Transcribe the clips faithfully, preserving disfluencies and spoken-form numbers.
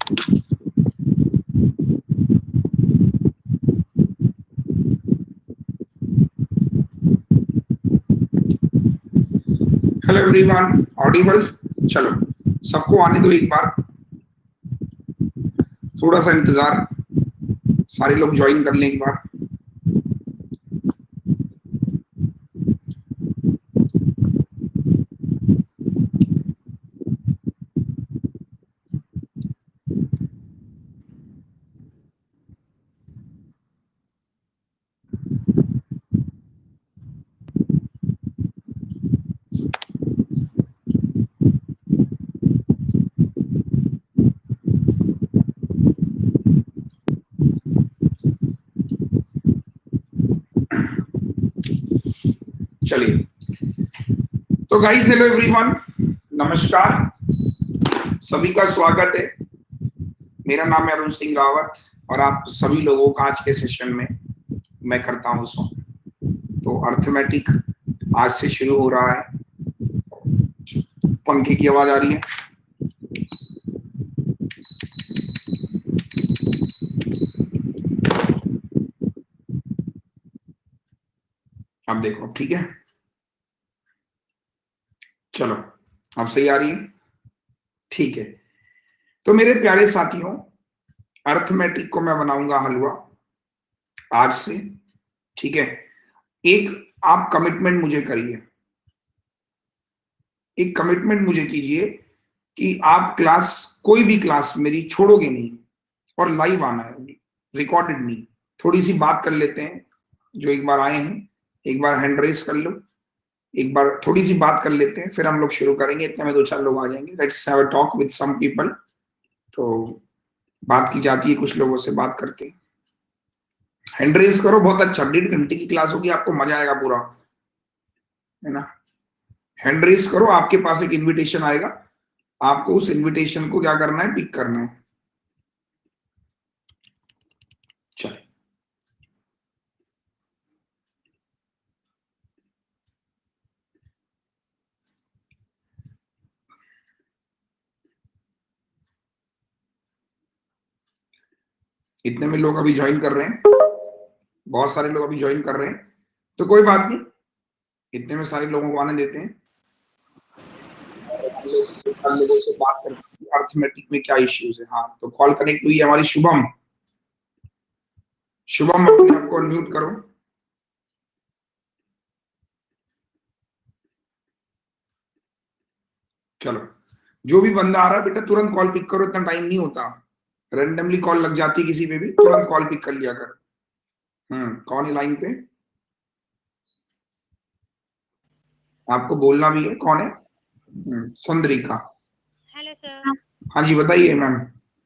Hello everyone, Audible? चलो सबको आने दो, एक बार थोड़ा सा इंतजार, सारे लोग ज्वाइन कर लें एक बार। चलिए, तो गाइस, हेलो एवरीवन, नमस्कार, सभी का स्वागत है। मेरा नाम है अरुण सिंह रावत और आप सभी लोगों का आज के सेशन में मैं करता हूँ स्वागत। तो अर्थमेटिक आज से शुरू हो रहा है। पंखे की आवाज आ रही है? अब देखो, ठीक है, चलो अब सही आ रही है, ठीक है। तो मेरे प्यारे साथियों, अर्थमेटिक को मैं बनाऊंगा हलवा आज से, ठीक है। एक आप कमिटमेंट मुझे करिए, एक कमिटमेंट मुझे कीजिए कि आप क्लास, कोई भी क्लास मेरी छोड़ोगे नहीं और लाइव आना है, रिकॉर्डेड नहीं। थोड़ी सी बात कर लेते हैं, जो एक बार आए हैं एक बार हैंड रेस कर लो, एक बार थोड़ी सी बात कर लेते हैं, फिर हम लोग शुरू करेंगे। इतने में दो चार लोग आ जाएंगे। Let's have a talk with some people. तो बात की जाती है, कुछ लोगों से बात करते हैं। हैंड रेस करो, बहुत अच्छा, डेढ़ घंटे की क्लास होगी, आपको मजा आएगा पूरा, है ना। हैंड रेस करो, आपके पास एक इनविटेशन आएगा, आपको उस इनविटेशन को क्या करना है, पिक करना है। चल, इतने में लोग अभी ज्वाइन कर रहे हैं, बहुत सारे लोग अभी ज्वाइन कर रहे हैं, तो कोई बात नहीं, इतने में सारे लोगों को आने देते हैं। लोगों से बात करते हैं अर्थमेटिक में क्या इश्यूज है। हाँ, तो कॉल कनेक्ट हुई है हमारी शुभम। शुभम, अपने आप को अनम्यूट करो। चलो, जो भी बंदा आ रहा है बेटा, तुरंत कॉल पिक करो, इतना टाइम नहीं होता। रेंडमली कॉल लग जाती है किसी पे भी, तुरंत कॉल पिक कर लिया कर। हम्म कौन है लाइन पे? आपको बोलना भी है, कौन है? हम्म, सुंदरिका। Hello sir. हाँ जी, बताइए मैम।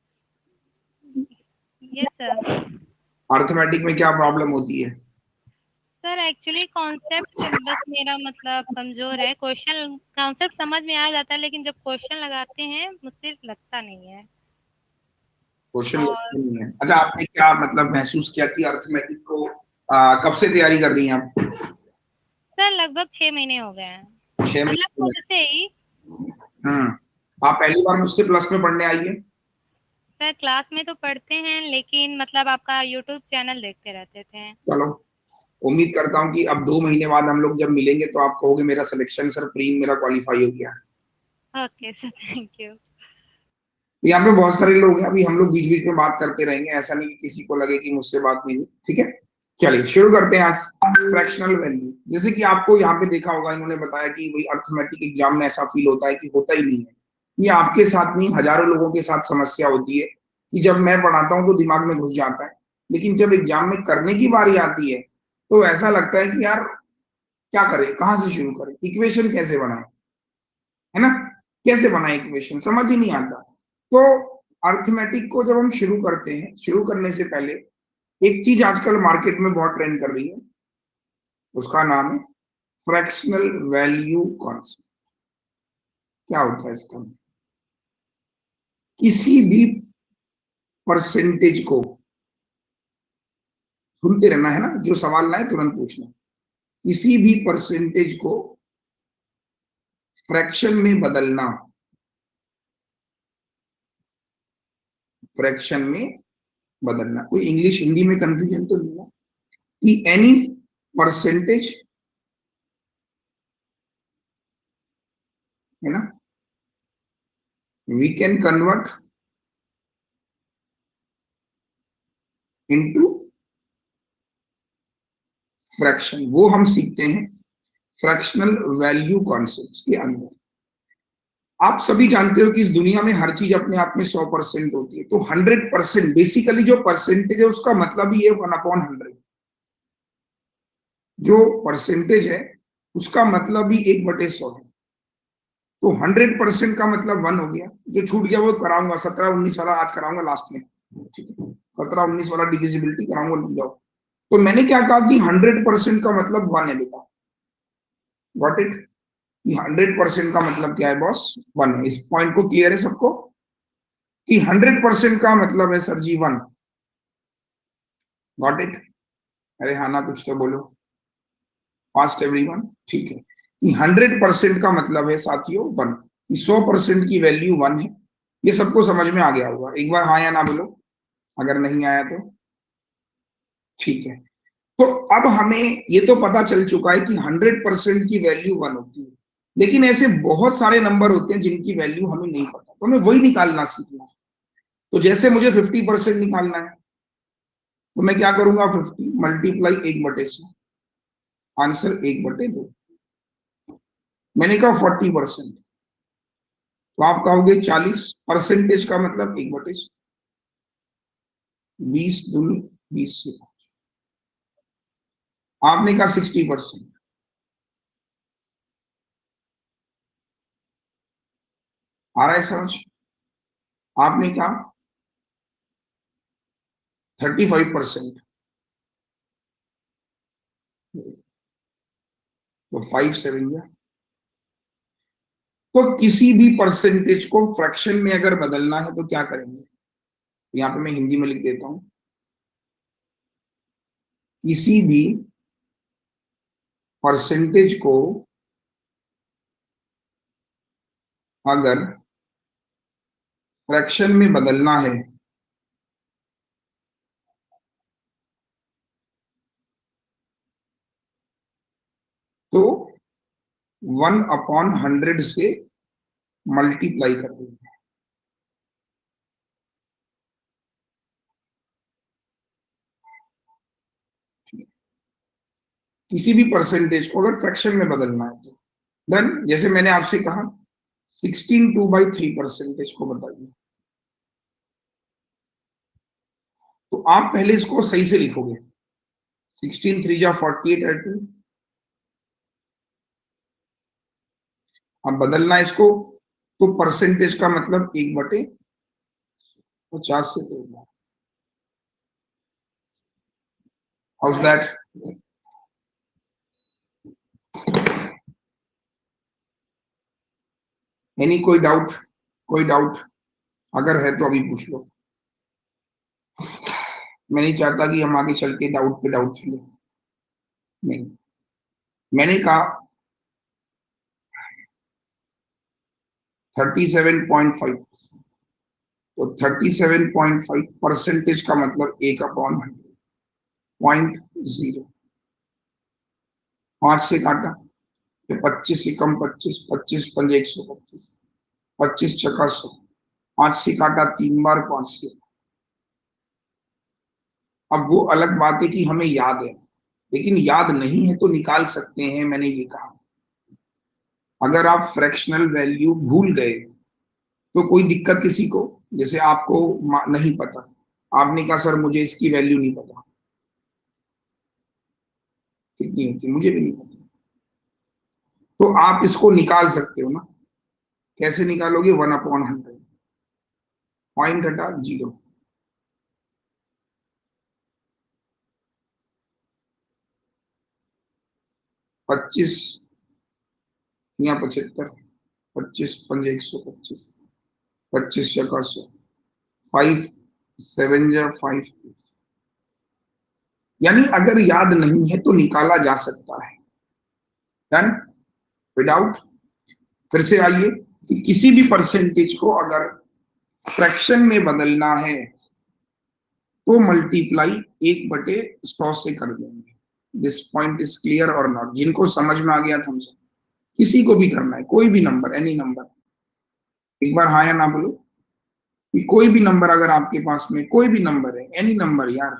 Yes sir. अर्थमेटिक में क्या प्रॉब्लम होती है? सर एक्चुअली कॉन्सेप्ट बस मेरा मतलब कमजोर है। क्वेश्चन कॉन्सेप्ट समझ में आ जाता है, लेकिन जब क्वेश्चन लगाते हैं मुझसे लगता नहीं है। क्वेश्चन और नहीं है? अच्छा, आपने क्या मतलब महसूस किया कि अर्थमेटिक को आ, कब से तैयारी कर रही हैं आप? सर लगभग छह महीने हो गए हैं, छह मतलब महीने खुद से ही। हम्म आप पहली बार मुझसे प्लस में पढ़ने आई है? सर क्लास में तो पढ़ते हैं, लेकिन मतलब आपका यूट्यूब चैनल देखते रहते थे। चलो, उम्मीद करता हूँ कि अब दो महीने बाद हम लोग जब मिलेंगे तो आप कहोगे मेरा सिलेक्शन सर, प्री मेरा क्वालिफाई हो गया। Okay sir, thank you. यहाँ पे बहुत सारे लोग हैं, अभी हम लोग बीच बीच में बात करते रहेंगे, ऐसा नहीं कि किसी को लगे कि मुझसे बात नहीं हुई, ठीक है। चलिए शुरू करते हैं आज। फ्रैक्शनल वैल्यू, जैसे कि आपको यहाँ पे देखा होगा, इन्होंने बताया कि भाई अर्थमेटिक एग्जाम में ऐसा फील होता है कि होता ही नहीं है। ये आपके साथ नहीं, हजारों लोगों के साथ समस्या होती है कि जब मैं पढ़ाता हूँ तो दिमाग में घुस जाता है, लेकिन जब एग्जाम में करने की बारी आती है तो ऐसा लगता है कि यार क्या करें, कहाँ से शुरू करें, इक्वेशन कैसे बनाए, है ना। कैसे बनाए इक्वेशन, समझ ही नहीं आता। तो अर्थमेटिक को जब हम शुरू करते हैं, शुरू करने से पहले एक चीज आजकल मार्केट में बहुत ट्रेंड कर रही है, उसका नाम है फ्रैक्शनल वैल्यू कॉन्सेप्ट। क्या होता है इसका? किसी भी परसेंटेज को, सुनते रहना है ना, जो सवाल लाए तुरंत पूछना। किसी भी परसेंटेज को फ्रैक्शन में बदलना फ्रैक्शन में बदलना। कोई इंग्लिश हिंदी में कंफ्यूजन तो नहीं है कि एनी परसेंटेज, है ना, we can convert into fraction, वो हम सीखते हैं फ्रैक्शनल वैल्यू कॉन्सेप्ट्स के अंदर। आप सभी जानते हो कि इस दुनिया में हर चीज अपने आप में सौ परसेंट होती है, तो हंड्रेड परसेंट बेसिकली जो परसेंटेज है उसका मतलब ही है वन अपॉन हंड्रेड। जो परसेंटेज है उसका मतलब ही एक बटे सौ है। तो हंड्रेड परसेंट का मतलब वन हो गया, जो छूट गया वो कराऊंगा, सत्रह उन्नीस वाला आज कराऊंगा लास्ट में, ठीक है, सत्रह उन्नीस वाला डिविजिबिलिटी कराऊंगा, लग जाओ। तो मैंने क्या कहा कि हंड्रेड परसेंट का मतलब वन है बेटा, गॉट इट। हंड्रेड परसेंट का मतलब क्या है बॉस, वन है। इस पॉइंट को क्लियर है सबको कि हंड्रेड परसेंट का मतलब है सर जी वन, गॉट इट। अरे हाँ ना, कुछ तो बोलो फास्ट एवरीवन, ठीक है। हंड्रेड परसेंट का मतलब है साथियों वन, सौ परसेंट की वैल्यू वन है। ये सबको समझ में आ गया होगा, एक बार हाँ या ना बोलो अगर नहीं आया तो, ठीक है। तो अब हमें ये तो पता चल चुका है कि हंड्रेड परसेंट की वैल्यू वन होती है, लेकिन ऐसे बहुत सारे नंबर होते हैं जिनकी वैल्यू हमें नहीं पता, तो हमें वही निकालना सीखना है। तो जैसे मुझे फिफ्टी परसेंट निकालना है तो मैं क्या करूंगा, फिफ्टी मल्टीप्लाई एक बटे से, आंसर एक बटे दो। मैंने कहा फोर्टी परसेंट, तो आप कहोगे चालीस परसेंटेज का मतलब एक बटे से, बीस दूनी बीस से। आपने कहा सिक्सटी परसेंट, आ रहा है समझ। आपने कहा थर्टी फाइव परसेंट, तो फाइव सेवन या। तो किसी भी परसेंटेज को फ्रैक्शन में अगर बदलना है तो क्या करेंगे, यहां पे मैं हिंदी में लिख देता हूं। किसी भी परसेंटेज को अगर फ्रैक्शन में बदलना है तो वन अपॉन हंड्रेड से मल्टीप्लाई कर देंगे। किसी भी परसेंटेज को अगर फ्रैक्शन में बदलना है तो देन, जैसे मैंने आपसे कहा sixteen two by three percentage को बताइए, तो आप पहले इसको सही से लिखोगे, सिक्सटीन थ्री जा फोर्टी एट एट। अब बदलना इसको तो परसेंटेज का मतलब एक बटे पचास से तोड़ना, हाउस दैट। एनी कोई डाउट, कोई डाउट अगर है तो अभी पूछ लो। मैं नहीं चाहता कि हम आगे चल के डाउट पे डाउट खेलें, नहीं। मैंने कहा थर्टी सेवन पॉइंट फाइव, तो thirty seven point five percentage का मतलब एक अपॉन हंड्रेड, पॉइंट जीरो। पांच से काटा तो पच्चीस से कम पच्चीस, पच्चीस पंजे एक सौ पच्चीस, पच्चीस छक्का सौ, पांच से काटा तीन बार, पांच से। अब वो अलग बात है कि हमें याद है, लेकिन याद नहीं है तो निकाल सकते हैं, मैंने ये कहा। अगर आप फ्रैक्शनल वैल्यू भूल गए तो कोई दिक्कत किसी को, जैसे आपको नहीं पता, आपने कहा सर मुझे इसकी वैल्यू नहीं पता कितनी होती, मुझे भी नहीं पता, तो आप इसको निकाल सकते हो ना। कैसे निकालोगे, वन अपॉन हंड्रेड, पॉइंट हटा जीरो, पच्चीस या पचहत्तर, पच्चीस पंजे एक सौ पच्चीस, पच्चीस छक्का सौ, फाइव सेवन या फाइव। यानी अगर याद नहीं है तो निकाला जा सकता है, डन, विदाउट। फिर से आइए कि किसी भी परसेंटेज को अगर फ्रैक्शन में बदलना है तो मल्टीप्लाई एक बटे सौ से कर देंगे। दिस पॉइंट इज क्लियर और नॉट? जिनको समझ में आ गया था हमसे, किसी को भी करना है, कोई भी नंबर, एनी नंबर, एक बार हाँ या ना बोलो कि कोई भी नंबर अगर आपके पास में कोई भी नंबर है, एनी नंबर यार,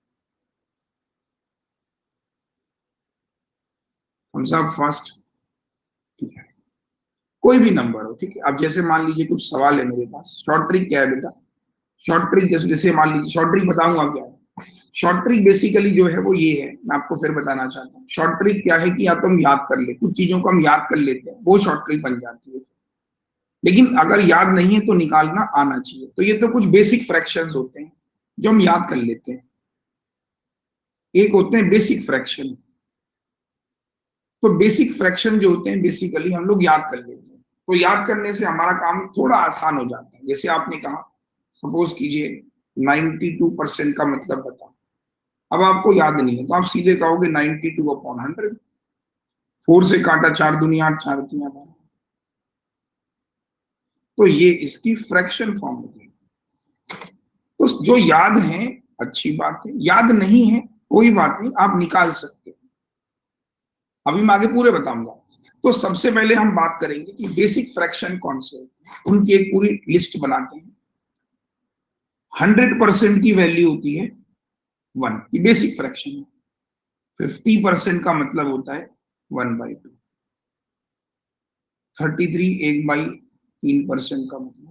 हम सब फर्स्ट, ठीक है, कोई भी नंबर हो, ठीक है। अब जैसे मान लीजिए कुछ सवाल है मेरे पास, शॉर्ट ट्रिक क्या है बेटा, शॉर्ट ट्रिक जैसे जैसे मान लीजिए शॉर्ट ट्रिक बताऊंगा क्या है। शॉर्ट ट्रिक बेसिकली जो है वो ये है, मैं आपको फिर बताना चाहता हूँ। शॉर्ट ट्रिक क्या है कि या तो हम याद कर ले, कुछ चीजों को हम याद कर लेते हैं, वो शॉर्ट ट्रिक बन जाती है। लेकिन अगर याद नहीं है तो निकालना आना चाहिए। तो ये तो कुछ बेसिक फ्रैक्शंस होते हैं जो हम याद कर लेते हैं। एक होते हैं बेसिक फ्रैक्शन। तो बेसिक फ्रैक्शन जो होते हैं बेसिकली हम लोग याद कर लेते हैं। तो याद करने से हमारा काम थोड़ा आसान हो जाता है। जैसे आपने कहा, सपोज कीजिए बानवे परसेंट का मतलब बताओ। अब आपको याद नहीं है तो आप सीधे कहोगे ninety two upon hundred. Four से काटा चार दुनिया आठ, चार तिया बारह। तो ये इसकी फ्रैक्शन फॉर्म होगी। तो जो याद है अच्छी बात है, याद नहीं है कोई बात नहीं, आप निकाल सकते हैं। अभी मैं आगे पूरे बताऊंगा। तो सबसे पहले हम बात करेंगे कि बेसिक फ्रैक्शन कौन से होते हैं, उनकी एक पूरी लिस्ट बनाते हैं। हंड्रेड परसेंट की वैल्यू होती है वन, ये बेसिक फ्रैक्शन है। फिफ्टी परसेंट का मतलब होता है one by two. Thirty three एक बाई तीन परसेंट का मतलब,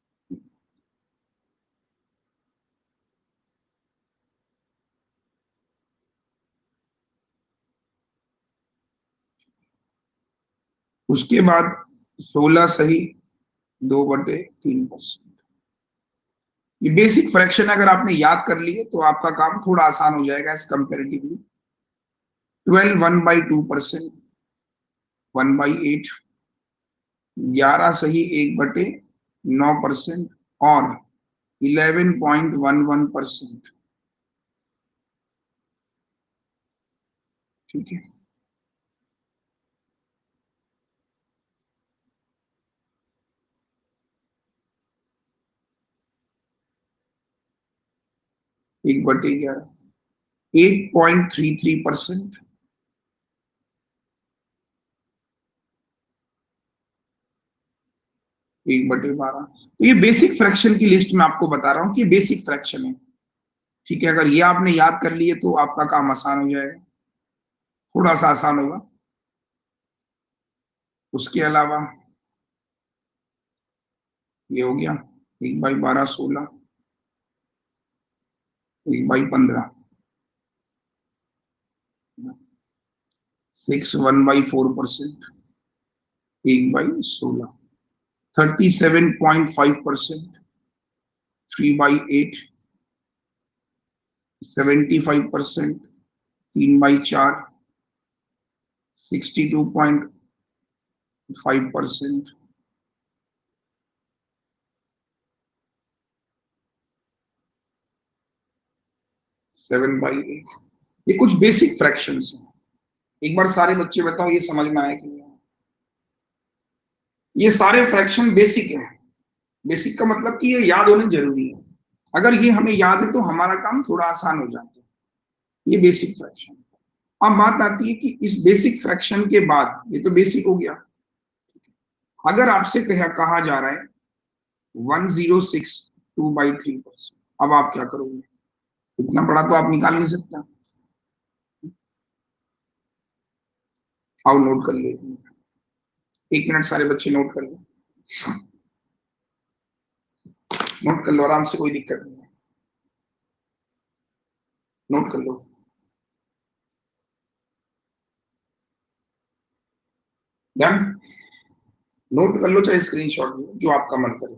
उसके बाद सोलह सही दो बटे तीन परसेंट। ये बेसिक फ्रैक्शन अगर आपने याद कर लिए तो आपका काम थोड़ा आसान हो जाएगा as comparatively. Twelve one by two percent, one by eight, ग्यारह सही एक बटे नौ परसेंट और eleven point one one percent. ठीक है, एक बटे ग्यारह, eight point three three percent, एक बटे बारह। तो ये बेसिक फ्रैक्शन की लिस्ट में आपको बता रहा हूं कि बेसिक फ्रैक्शन है। ठीक है, अगर ये आपने याद कर लिए तो आपका काम आसान हो जाएगा, थोड़ा सा आसान होगा। उसके अलावा ये हो गया एक बाई बारह सोलह, एक बाई पंद्रह, six one by four percent, एक बाई सोलह, thirty seven point five percent, three by eight, seventy five percent, तीन बाई चार, sixty two point five percent, seven by eight. ये कुछ बेसिक फ्रैक्शंस हैं। एक बार सारे बच्चे बताओ ये समझ में आया कि नहीं? ये सारे फ्रैक्शन बेसिक है। बेसिक का मतलब कि ये याद होने जरूरी है। अगर ये हमें याद है तो हमारा काम थोड़ा आसान हो जाता है। ये बेसिक फ्रैक्शन। अब बात आती है कि इस बेसिक फ्रैक्शन के बाद, ये तो बेसिक हो गया, अगर आपसे कहा कहा जा रहा है one zero six two by three percent, अब आप क्या करोगे? इतना बड़ा तो आप निकाल नहीं सकता। आओ नोट कर ले, एक मिनट सारे बच्चे नोट कर ले, नोट कर लो आराम से, कोई दिक्कत नहीं है, नोट कर लो। डन, नोट कर लो चाहे स्क्रीनशॉट लो, जो आपका मन करे।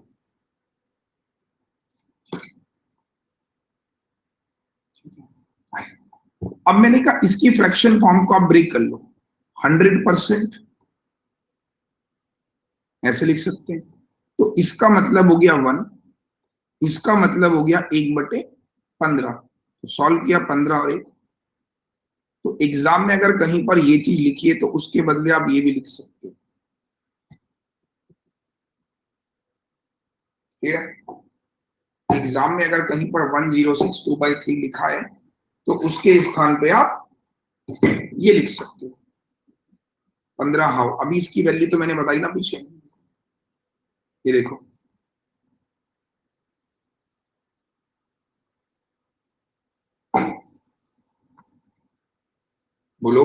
अब मैंने कहा इसकी फ्रैक्शन फॉर्म को आप ब्रेक कर लो। हंड्रेड परसेंट ऐसे लिख सकते हैं, तो इसका मतलब हो गया वन, इसका मतलब हो गया एक बटे पंद्रह। तो सॉल्व किया पंद्रह और एक। तो एग्जाम में अगर कहीं पर ये चीज लिखी है तो उसके बदले आप ये भी लिख सकते हो। ठीक है, एग्जाम में अगर कहीं पर one zero six two by three लिखा है तो उसके स्थान पे आप ये लिख सकते हो पंद्रह हाउ। अभी इसकी वैल्यू तो मैंने बताई ना पीछे, ये देखो बोलो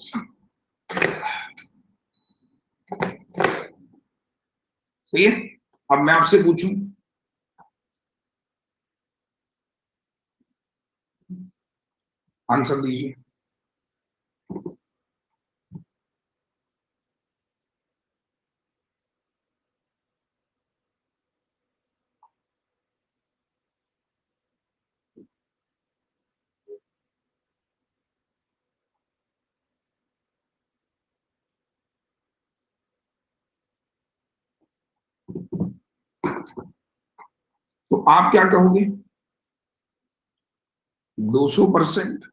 सही है। अब मैं आपसे पूछूं, आंसर दीजिए। तो आप क्या कहोगे? दो सौ परसेंट।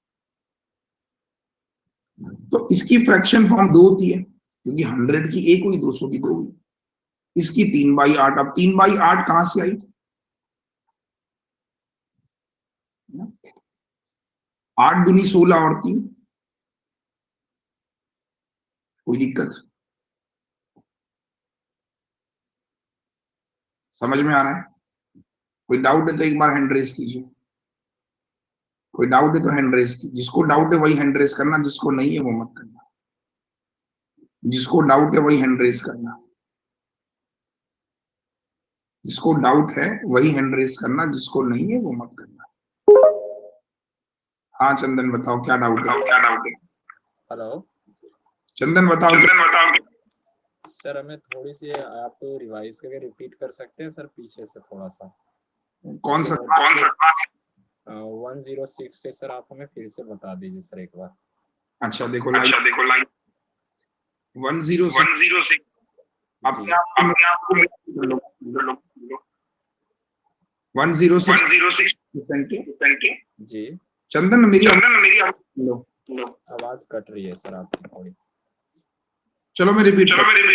तो इसकी फ्रैक्शन फॉर्म दो होती है क्योंकि हंड्रेड की एक हुई, दो सौ की दो हुई। इसकी तीन बाई आठ। अब तीन बाई आठ कहां से आई? आठ दूनी सोलह और तीन, कोई दिक्कत? समझ में आ रहा है? कोई डाउट है तो एक बार हैंड रेस कीजिए। कोई डाउट है तो हैंड रेस कीजिए। जिसको डाउट है वही हैंड रेस करना, जिसको नहीं है वो मत करना। जिसको डाउट है वही हैंड रेस करना। जिसको डाउट है वही हैंड रेस करना, जिसको नहीं है वो मत करना। हाँ चंदन बताओ क्या डाउट है? क्या डाउट है? हेलो चंदन बताओ। चंदन बताओ। सर, हमें थोड़ी सी आप तो रिवाइज करके रिपीट कर सकते हैं सर, पीछे से थोड़ा सा। कौन सा कौन सा? वन जीरो सिक्स से सर आप हमें फिर से बता दीजिए सर एक बार। अच्छा देखो लाइन। अच्छा देखो line one zero one zero six. अपने आप अपने आप को one zero six one zero six जी चंदन मेरी चंदन मेरी आवाज कट रही है सर आपकी थोड़ी। चलो मैं रिपीट चलो मैं रिपीट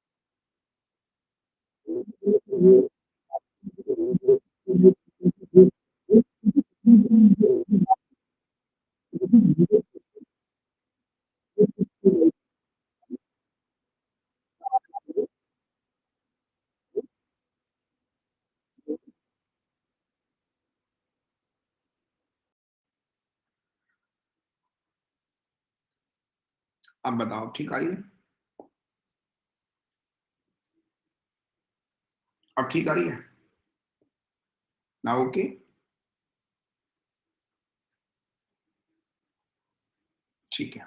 अब बताओ ठीक आ रही है? अब ठीक आ रही है ना? ओके ठीक है।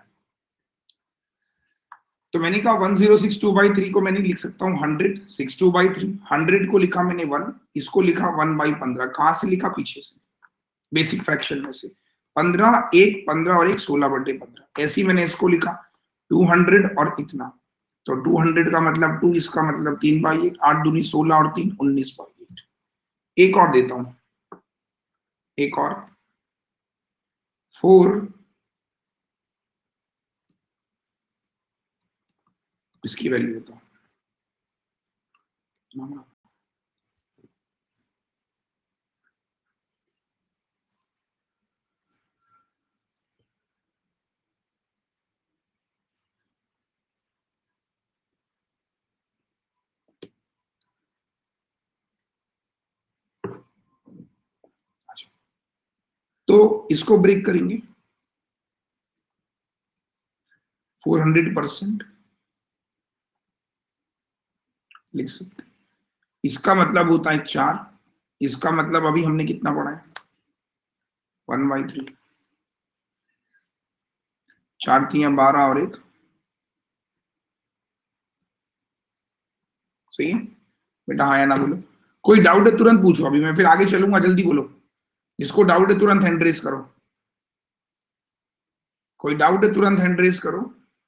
तो मैंने कहा one zero six two by three को मैंने लिख सकता हूँ hundred six two by three. Hundred को लिखा मैंने वन, इसको लिखा वन बाई पंद्रह। कहां से लिखा? पीछे से, बेसिक फ्रैक्शन में से। पंद्रह एक, पंद्रह और एक सोलह बटे पंद्रह। ऐसी मैंने इसको लिखा टू हंड्रेड और इतना। तो टू हंड्रेड का मतलब टू, इसका मतलब तीन बाई एट। आठ दूनी सोलह और तीन उन्नीस बाई एट। एक और देता हूं, एक और फोर, इसकी वैल्यू होता है तो इसको ब्रेक करेंगे फोर हंड्रेड परसेंट लिख सकते हैं। इसका मतलब होता है चार। इसका मतलब अभी हमने कितना पढ़ा है? One by three. चार तिया बारह और एक, सही है बेटा? हाँ या ना बोलो। कोई डाउट है तुरंत पूछो, अभी मैं फिर आगे चलूंगा। जल्दी बोलो, जिसको डाउट है तुरंत हैंड रेस करो। कोई डाउट है तुरंत हैंड रेस करो।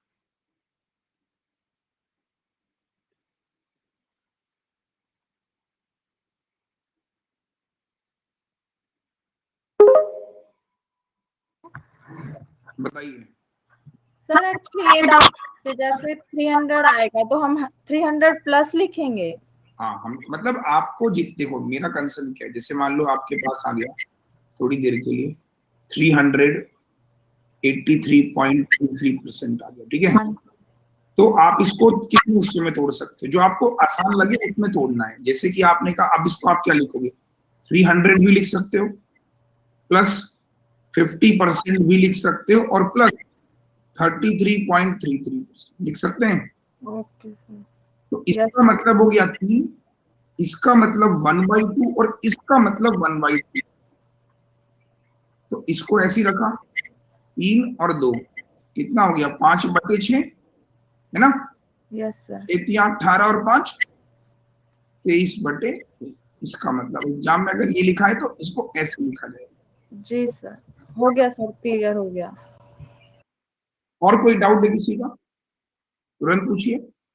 बताइए सर। एक्चुअली ये डाउट, जैसे थ्री हंड्रेड आएगा तो हम थ्री हंड्रेड प्लस लिखेंगे। हाँ हम मतलब आपको जित देखो मेरा कंसर्न क्या है, जैसे मान लो आपके पास आ गया थोड़ी देर के लिए three hundred eighty three point three three percent आ गया, ठीक है। हाँ तो आप इसको कितने हिस्सों में तोड़ सकते हो, जो आपको आसान लगे उसमें तोड़ना है। जैसे कि आपने कहा, अब इसको आप क्या लिखोगे, थ्री हंड्रेड भी लिख सकते हो, प्लस फिफ्टी परसेंट भी लिख सकते हो, और plus thirty three point three three percent लिख सकते हैं। Okay sir. तो इसका Yes. मतलब हो गया तीन, इसका मतलब वन बाई टू, और इसका मतलब वन बाई टू। तो इसको ऐसी रखा, तीन और दो कितना हो गया, पांच बटे छह, है ना। Yes sir. छह अठारह और पांच तेईस बटे। इसका मतलब एग्जाम में अगर ये लिखा है तो इसको ऐसे लिखा जाएगा। जी सर, हो गया सर, क्लियर हो गया। और कोई डाउट है किसी का, तुरंत पूछिए।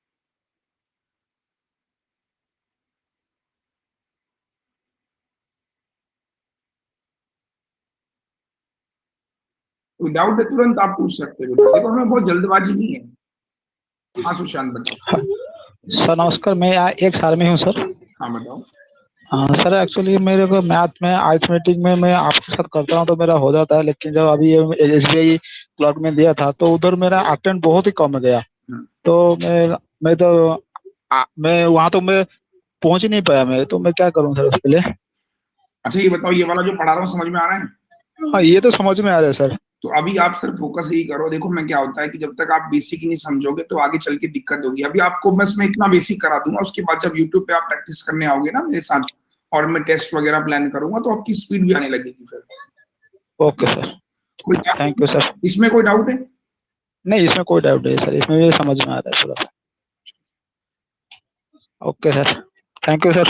कोई डाउट है तुरंत आप पूछ सकते हो बेटा, देखो हमें बहुत जल्दबाजी नहीं है। हाँ सुशांत बताओ। सर नमस्कार, मैं यहाँ एक साल में हूँ सर। हाँ बताओ। हाँ सर, एक्चुअली मेरे को मैथ में अरिथमेटिक में मैं आपके साथ करता हूँ तो मेरा हो जाता है, लेकिन जब अभी ये एस बी आई क्लर्क में दिया था तो उधर मेरा अटेम्प्ट बहुत ही कम गया। तो मैं मैं तो आ, मैं वहाँ तो मैं पहुंच ही नहीं पाया मैं, तो मैं क्या करूँ सर उसके लिए? अच्छा ये बताओ, ये वाला जो पढ़ा रहा हूँ समझ में आ रहा है? हाँ ये तो समझ में आ रहा है सर। तो अभी आप सिर्फ फोकस यही करो। देखो मैं क्या होता है कि जब तक आप बेसिक ही नहीं समझोगे तो आगे चल के दिक्कत होगी। अभी आपको बस मैं इतना बेसिक करा दूंगा, उसके बाद जब यूट्यूब पे आप प्रैक्टिस करने आओगे ना मेरे साथ, और मैं टेस्ट वगैरह प्लान करूंगा, तो आपकी स्पीड भी आने लगेगी फिर। ओके सर, कोई थैंक यू सर। इसमें कोई डाउट है? नहीं इसमें कोई डाउट नहीं सर, इसमें भी समझ में आ रहा है पूरा sir. Okay sir, thank you sir.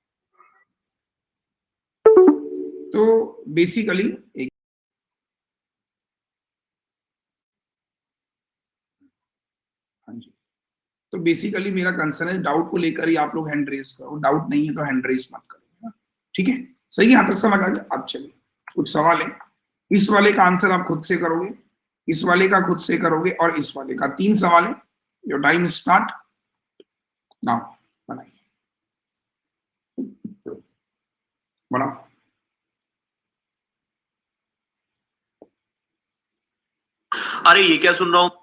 तो बेसिकली एक हाँ जी, तो बेसिकली मेरा कंसर्न है डाउट को लेकर ही आप लोग हैंड रेस करो, डाउट नहीं है तो हैंड रेस मत करो, ठीक है। सही है, यहाँ तक समझ आ गया। अब चलिए कुछ सवाल है। इस वाले का आंसर आप खुद से करोगे, इस वाले का खुद से करोगे, और इस वाले का। तीन सवाल है। Your time start now. बनाइए, बढ़ाओ। अरे ये क्या सुन रहा हूं?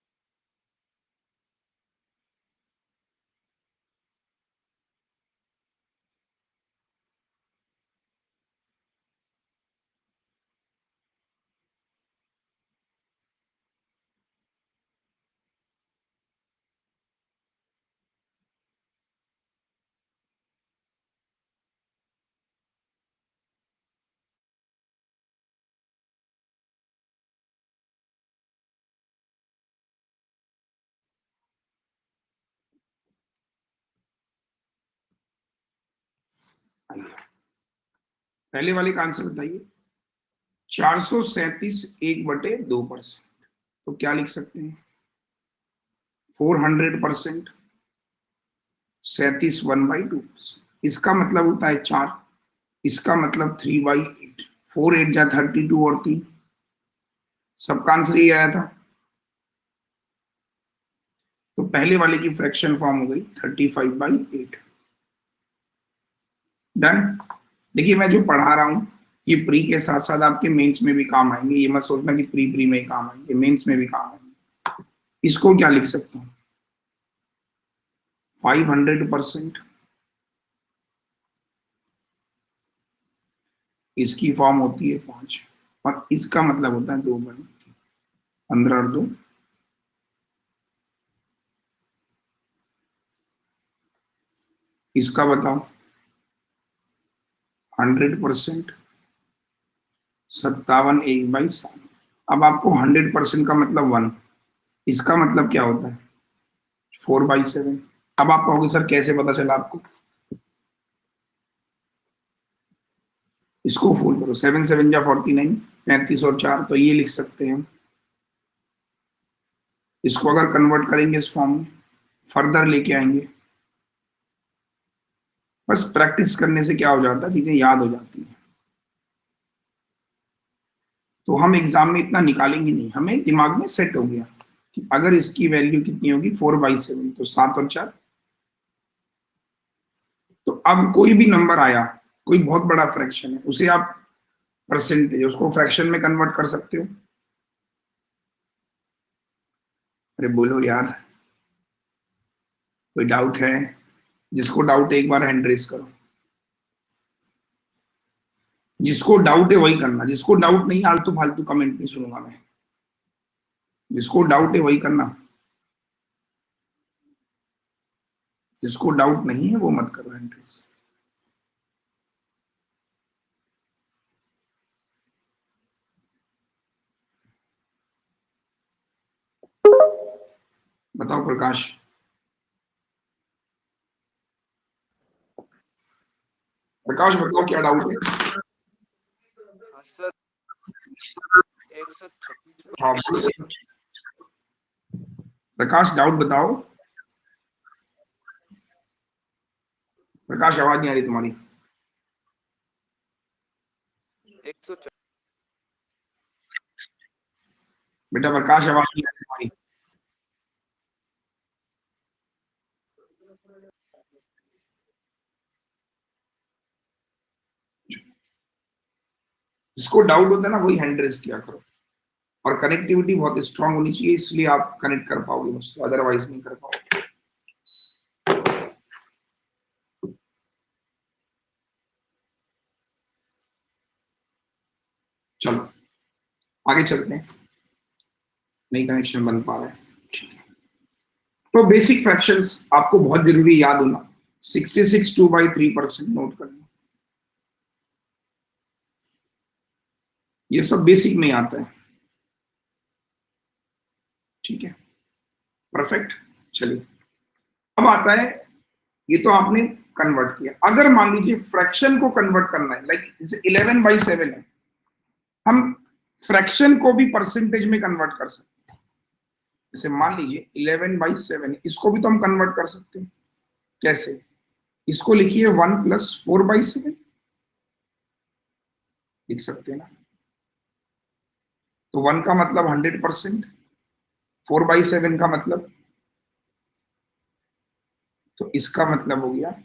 पहले वाले का आंसर बताइए। चार सौ सैंतीस एक बटे दो परसेंट, तो क्या लिख सकते हैं? फोर हंड्रेड परसेंट, सैंतीस वन बाई टू परसेंट। इसका मतलब होता है चार, इसका मतलब three by eight. Four eight जा थर्टी टू, और तीन, सबका आंसर ये आया था। तो पहले वाले की फ्रैक्शन फॉर्म हो गई thirty five by eight. Done. देखिए मैं जो पढ़ा रहा हूं ये प्री के साथ साथ आपके मेंस में भी काम आएंगे। ये मत सोचना कि प्री प्री में ही काम आएंगे, मेंस में भी काम आएंगे। इसको क्या लिख सकता हूं? फाइव हंड्रेड परसेंट, इसकी फॉर्म होती है पांच, और इसका मतलब होता है दो बाई पंद्रह और दो। इसका बताओ हंड्रेड परसेंट, सत्तावन एक बाई सात। अब आपको हंड्रेड परसेंट का मतलब वन, इसका मतलब क्या होता है? Four by seven. अब आप कहोगे सर कैसे पता चला आपको? इसको फोल्ड करो, सेवन सेवन जा फोर्टी नाइन, पैंतीस और चार, तो ये लिख सकते हैं। इसको अगर कन्वर्ट करेंगे इस फॉर्म में, फर्दर लेके आएंगे, बस प्रैक्टिस करने से क्या हो जाता है, चीजें याद हो जाती हैं। तो हम एग्जाम में इतना निकालेंगे नहीं, हमें दिमाग में सेट हो गया कि अगर इसकी वैल्यू कितनी होगी, फोर बाई सेवन, तो सात और चार अब कोई भी नंबर आया, कोई बहुत बड़ा फ्रैक्शन है, उसे आप परसेंटेज, उसको फ्रैक्शन में कन्वर्ट कर सकते हो। अरे बोलो यार, कोई डाउट है? जिसको डाउट है एक बार हैंड रेज करो। जिसको डाउट है वही करना, जिसको डाउट नहीं, आलतू फालतू कमेंट नहीं सुनूंगा मैं। जिसको डाउट है वही करना, जिसको डाउट नहीं है वो मत करो हैंड रेज। बताओ प्रकाश। प्रकाश बताओ क्या डाउट है? सर एक सौ छत्तीस। हाँ बोलो। प्रकाश डाउट बताओ। प्रकाश आवाज नहीं आ रही तुम्हारी। एक सौ बेटा प्रकाश आवाज नहीं आ रही तुम्हारी। जिसको डाउट होता है ना वही हैंड रेज किया करो, और कनेक्टिविटी बहुत स्ट्रांग होनी चाहिए, इसलिए आप कनेक्ट कर पाओगे मुझसे, अदरवाइज नहीं कर पाओगे। चलो आगे चलते हैं, नहीं कनेक्शन बन पा रहा है। तो बेसिक फ्रैक्शंस आपको बहुत जरूरी याद होना, sixty six two by three percent note करना, ये सब बेसिक में आता है। ठीक है, परफेक्ट। चलिए अब आता है, ये तो आपने कन्वर्ट किया। अगर मान लीजिए फ्रैक्शन को कन्वर्ट करना है, लाइक जैसे इलेवन बाई सेवन है, हम फ्रैक्शन को भी परसेंटेज में कन्वर्ट कर सकते हैं। जैसे मान लीजिए इलेवन बाई सेवन, इसको भी तो हम कन्वर्ट कर सकते हैं। कैसे? इसको लिखिए one plus four by seven, लिख सकते हैं ना। तो वन का मतलब hundred percent, four by seven का मतलब, तो इसका मतलब हो गया,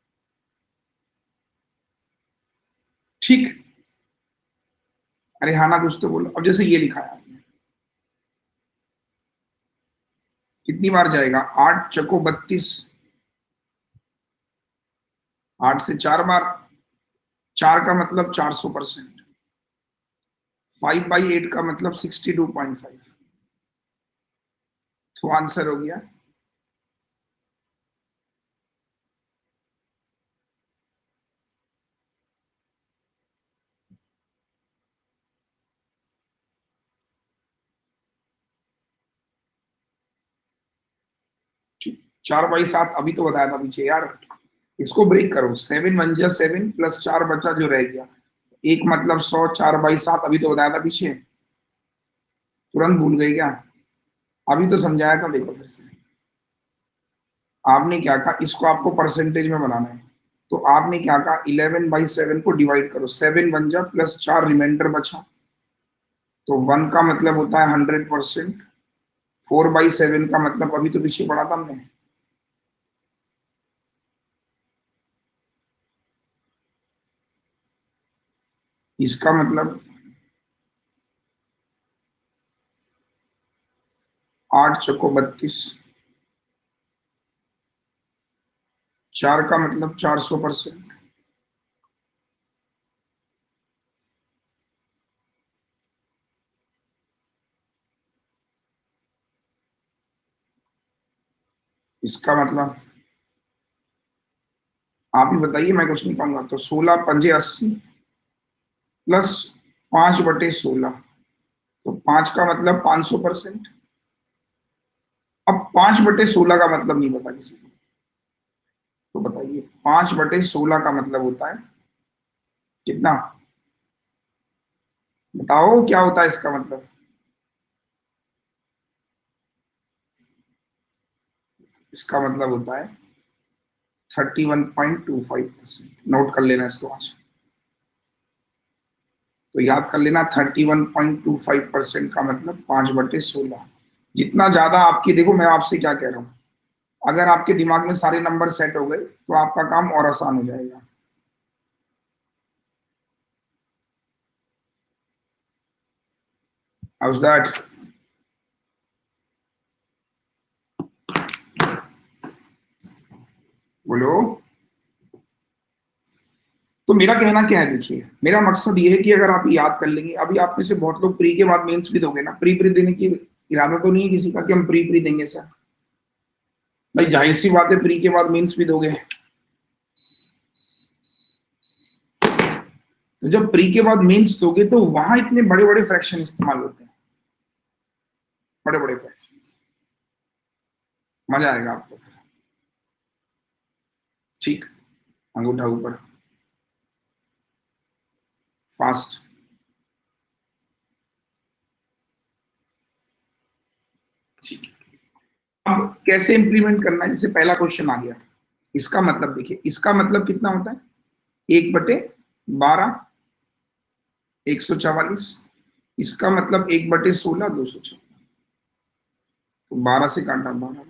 ठीक। अरे हाँ ना, कुछ तो बोलो। अब जैसे ये लिखा है आपने, कितनी बार जाएगा? आठ चको बत्तीस, आठ से चार बार, चार का मतलब चार सौ परसेंट, फाइव बाई एट का मतलब सिक्सटी टू पॉइंट फाइव। तो आंसर हो गया चार बाई सात। अभी तो बताया था पीछे यार, इसको ब्रेक करो, सेवन वन जा सेवन प्लस चार बचा जो रह गया, एक मतलब सौ, चार बाई सात अभी तो बताया था पीछे, तुरंत भूल गए क्या? अभी तो समझाया था, देखो फिर से। आपने क्या कहा, इसको आपको परसेंटेज में बनाना है, तो आपने क्या कहा, इलेवन बाई सेवन को डिवाइड करो, सेवन वन जा प्लस चार रिमाइंडर बचा, तो वन का मतलब होता है hundred percent, four by seven का मतलब अभी तो पीछे पढ़ा था हमने, इसका मतलब आठ चको बत्तीस, चार का मतलब चार सौ परसेंट, इसका मतलब आप ही बताइए, मैं कुछ नहीं कहूंगा। तो सोलह पंजे अस्सी प्लस पांच बटे सोलह, तो पांच का मतलब पांच सौ परसेंट। अब पांच बटे सोलह का मतलब नहीं पता किसी को, तो बताइए पांच बटे सोलह का मतलब होता है कितना? बताओ क्या होता है इसका मतलब? इसका मतलब होता है thirty one point two five percent. Note कर लेना इसको आज, तो याद कर लेना, thirty one point two five percent का मतलब पांच बटे सोलह। जितना ज्यादा आपकी, देखो मैं आपसे क्या कह रहा हूं, अगर आपके दिमाग में सारे नंबर सेट हो गए तो आपका काम और आसान हो जाएगा। How's that? बोलो। तो मेरा कहना क्या है, देखिए मेरा मकसद ये है कि अगर आप याद कर लेंगे, अभी आप में से बहुत लोग प्री के बाद मेंस भी दोगे ना, प्री प्री देने की इरादा तो नहीं है किसी का कि हम प्री प्री देंगे सर? भाई जाहिर सी बात है, प्री के बाद मेंस भी दोगे। तो जब प्री के बाद मेंस दोगे तो वहां इतने बड़े बड़े फ्रैक्शन इस्तेमाल होते हैं, बड़े बड़े फ्रैक्शन, मजा आएगा आपको। ठीक, अंगूठा ऊपर, फास्ट। ठीक, अब कैसे इंप्लीमेंट करना है? जैसे पहला क्वेश्चन आ गया, इसका मतलब देखिए, इसका मतलब कितना होता है? एक बटे बारह, एक सौ चवालीस। इसका मतलब एक बटे सोलह, दो सौ चौवन। तो बारह से काटा बारह,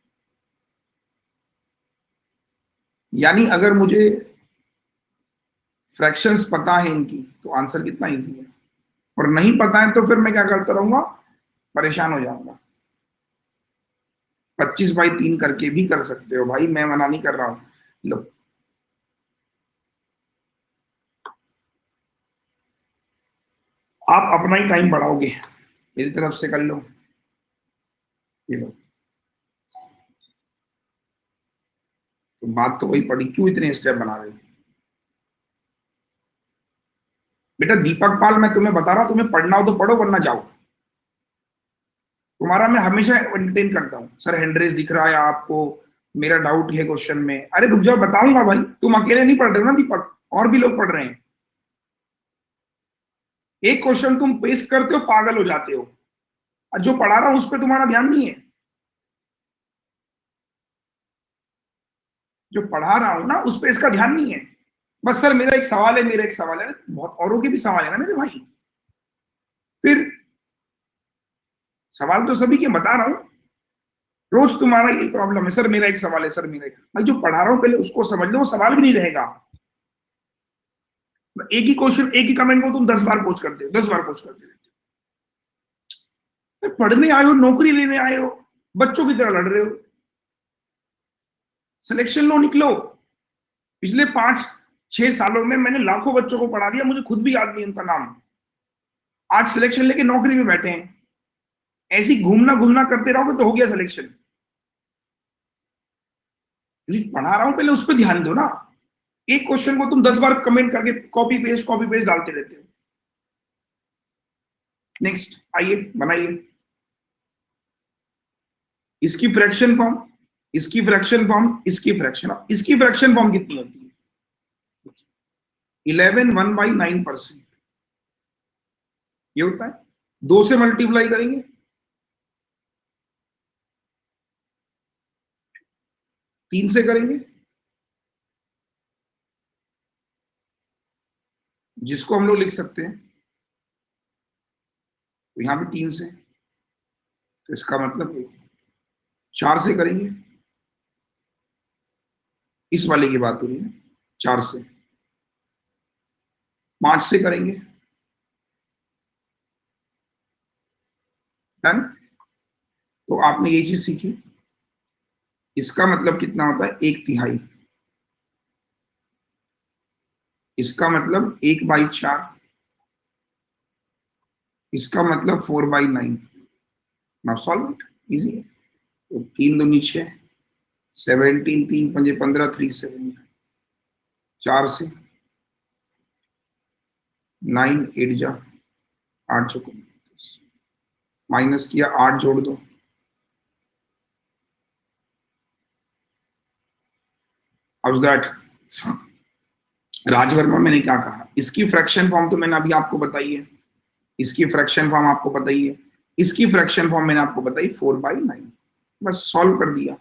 यानी अगर मुझे फ्रैक्शंस पता है इनकी तो आंसर कितना इजी है, और नहीं पता है तो फिर मैं क्या करता रहूंगा, परेशान हो जाऊंगा। पच्चीस बाई तीन करके भी कर सकते हो भाई, मैं मना नहीं कर रहा हूं। लो, आप अपना ही टाइम बढ़ाओगे, मेरी तरफ से कर लो। ये लो, तो बात तो वही पड़ी, क्यों इतने स्टेप बना रहे हो? बेटा दीपक पाल, मैं तुम्हें बता रहा हूं, तुम्हें पढ़ना हो तो पढ़ो, वरना जाओ। तुम्हारा मैं हमेशा एंटरटेन करता हूं, सर हैंडरेस दिख रहा है आपको, मेरा डाउट है क्वेश्चन में। अरे रुक जाओ, बताऊंगा भाई, तुम अकेले नहीं पढ़ रहे हो ना दीपक, और भी लोग पढ़ रहे हैं। एक क्वेश्चन तुम पेश करते हो, पागल हो जाते हो, और जो पढ़ा रहा हूं उस पर तुम्हारा ध्यान नहीं है। जो पढ़ा रहा हूं ना उस पर इसका ध्यान नहीं है। बस सर मेरा एक सवाल है, मेरा एक सवाल है, बहुत औरों के भी सवाल है ना मेरे भाई। फिर सवाल तो सभी के बता रहा हूं, रोज तुम्हारा यही प्रॉब्लम है, सर मेरा एक सवाल है, सर मेरा एक। भाई जो पढ़ा रहा हूं पहले उसको समझ लो, वो सवाल भी नहीं रहेगा। एक ही क्वेश्चन, एक ही कमेंट को तुम दस बार पोस्ट करते हो, दस बार पोस्ट करते हो। पढ़ने आए हो, नौकरी लेने आए हो, बच्चों की तरह लड़ रहे हो। सिलेक्शन लो, निकलो। पिछले पांच छह सालों में मैंने लाखों बच्चों को पढ़ा दिया, मुझे खुद भी याद नहीं उनका नाम। आज सिलेक्शन लेके नौकरी में बैठे हैं। ऐसी घूमना घूमना करते रहोगे तो हो गया सिलेक्शन। पढ़ा रहा हूं पहले उस पर ध्यान दो ना। एक क्वेश्चन को तुम दस बार कमेंट करके कॉपी पेस्ट कॉपी पेस्ट डालते रहते हो। नेक्स्ट आइए, बनाइए इसकी फ्रैक्शन फॉर्म, इसकी फ्रैक्शन फॉर्म, इसकी फ्रैक्शन। इसकी फ्रैक्शन फॉर्म कितनी होती है? Eleven one by nine percent ये होता है। दो से मल्टीप्लाई करेंगे, तीन से करेंगे, जिसको हम लोग लिख सकते हैं तो यहां पे तीन से, तो इसका मतलब एक। चार से करेंगे, इस वाले की बात हो रही है, चार से। पांच से करेंगे, डन। तो आपने ये चीज सीखी, इसका मतलब कितना होता है? एक तिहाई। इसका मतलब एक बाई चार, इसका मतलब four by nine. Now solve it, easy है। तो तीन दो नीचे, सेवनटीन, तीन पंजे पंद्रह, थ्री सेवन। चार से नाइन एट जा, आठ चौको माइनस किया, आठ जोड़ दो, हाउस दैट? राजवर्मा मैंने क्या कहा? इसकी फ्रैक्शन फॉर्म तो मैंने अभी आपको बताई है, इसकी फ्रैक्शन फॉर्म आपको बताई है, इसकी फ्रैक्शन फॉर्म मैंने आपको बताई फोर बाई नाइन। बस सॉल्व कर दिया।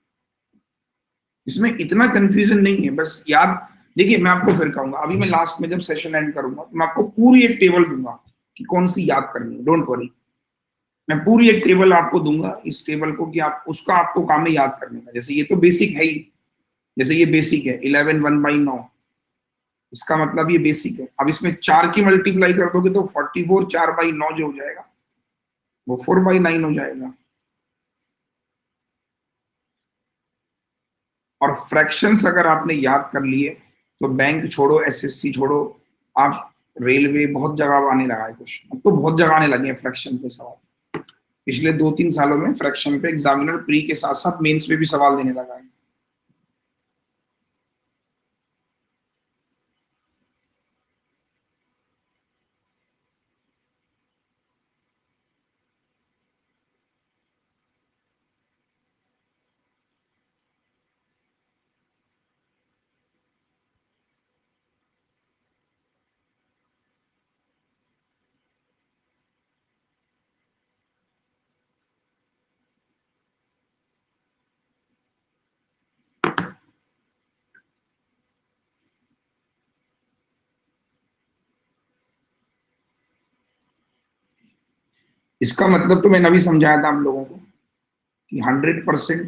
इसमें इतना कंफ्यूजन नहीं है, बस याद। देखिए मैं आपको फिर कहूंगा, अभी मैं लास्ट में जब सेशन एंड करूंगा तो मैं आपको पूरी एक टेबल दूंगा कि कौन सी याद करनी है, डोंट वरी। मैं पूरी एक टेबल आपको दूंगा इस टेबल को कि आप उसका आपको काम है याद करने का। जैसे ये तो बेसिक है ही, जैसे ये बेसिक है इलेवन वन बाई नौ, इसका मतलब ये बेसिक है। अब इसमें चार की मल्टीप्लाई कर दोगे तो फोर्टी फोर, चार बाई नौ जो हो जाएगा वो फोर बाई नाइन हो जाएगा। और फ्रैक्शंस अगर आपने याद कर लिए तो बैंक छोड़ो, एसएससी छोड़ो, आप रेलवे बहुत जगह आने लगा है कुछ, अब तो बहुत जगह आने लगे हैं फ्रैक्शन पे सवाल। पिछले दो तीन सालों में फ्रैक्शन पे एग्जामिनर प्री के साथ साथ मेंस पे भी सवाल देने लगा है। इसका मतलब तो मैंने अभी समझाया था आप लोगों को कि हंड्रेड परसेंट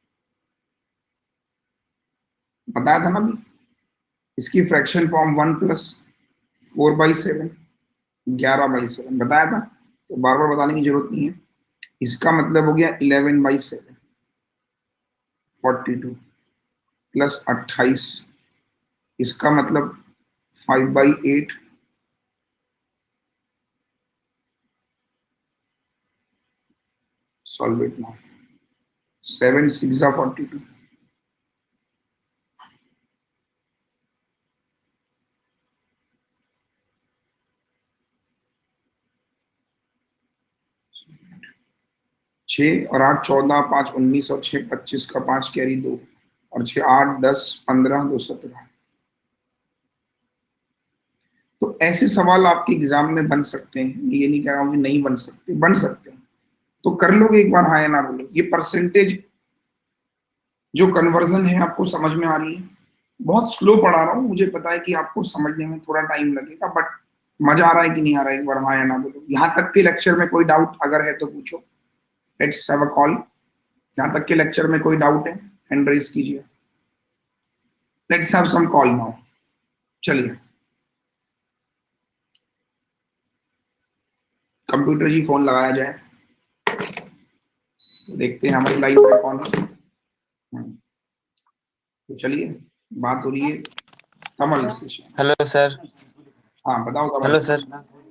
बताया था ना अभी। इसकी fraction form one plus four by seven, ग्यारह बाई सेवन बताया था, तो बार बार बताने की जरूरत नहीं है। इसका मतलब हो गया eleven by seven, forty two plus अट्ठाईस, इसका मतलब five by eight, solve it now, seven six जा फोर्टी टू, छः और आठ चौदह, पाँच उन्नीस और छः पच्चीस का पाँच कैरी दो, और छः आठ दस पंद्रह, दो सत्रह। तो ऐसे सवाल आपके एग्जाम में बन सकते हैं, ये नहीं कह रहा हूँ कि नहीं बन सकते, बन सकते हैं। तो कर लोगे एक बार हाँ या ना बोलो। ये परसेंटेज जो कन्वर्जन है आपको समझ में आ रही है? बहुत स्लो पढ़ा रहा हूँ, मुझे पता है कि आपको समझने में थोड़ा टाइम लगेगा, बट मजा आ रहा है कि नहीं आ रहा है एक बार हाँ या ना बोलो। यहाँ तक के लेक्चर में कोई डाउट अगर है तो पूछो, लेट्स हैव अ कॉल। यहाँ तक के लेक्चर में कोई डाउट है हैंड रेज कीजिए। Let's have some call now. चलिए कंप्यूटर जी फोन लगाया जाए, देखते हैं हमारी लाइव पे कौन है। तो चलिए बात हो रही है कमल से। Hello sir. हाँ बताओ कमल। Hello sir.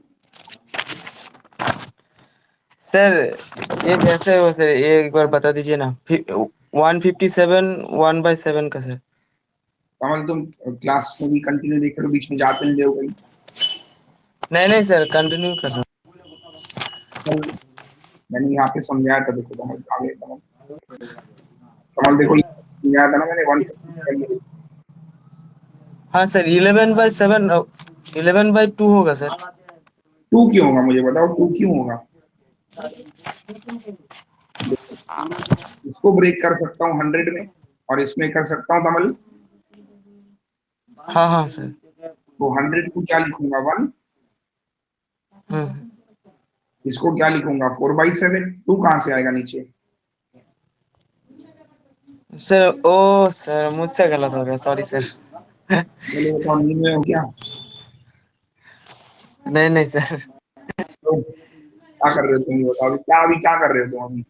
सर ये कैसे हो सर, ये एक बार बता दीजिए ना। One fifty seven one by seven का सर। कमल तुम क्लास में भी कंटिन्यू देख रहे हो, बीच में जाते नहीं हो कहीं? नहीं नहीं सर, कंटिन्यू कर रहा हूँ। मैंने यहाँ पे समझाया था, देखो कमल आगे, कमल कमल देखो समझाया था ना मैंने वन। हाँ sir, eleven by seven, eleven by two होगा सर। टू क्यों होगा मुझे बताओ, टू क्यों होगा? इसको ब्रेक कर सकता हूँ हंड्रेड में और इसमें कर सकता हूँ कमल। हाँ हाँ सर। तो हंड्रेड को क्या लिखूंगा, वन। हम्म इसको क्या लिखूंगा, फोर बाई सेवन। टू कहाँ से आएगा नीचे? सर ओ सर, मुझसे गलत हो गया, सॉरी सर। चलो बताओ नींद में हो क्या? नहीं नहीं सर। तो क्या कर रहे हो तुम, ये बताओ अभी क्या, अभी क्या कर रहे हो तुम अभी?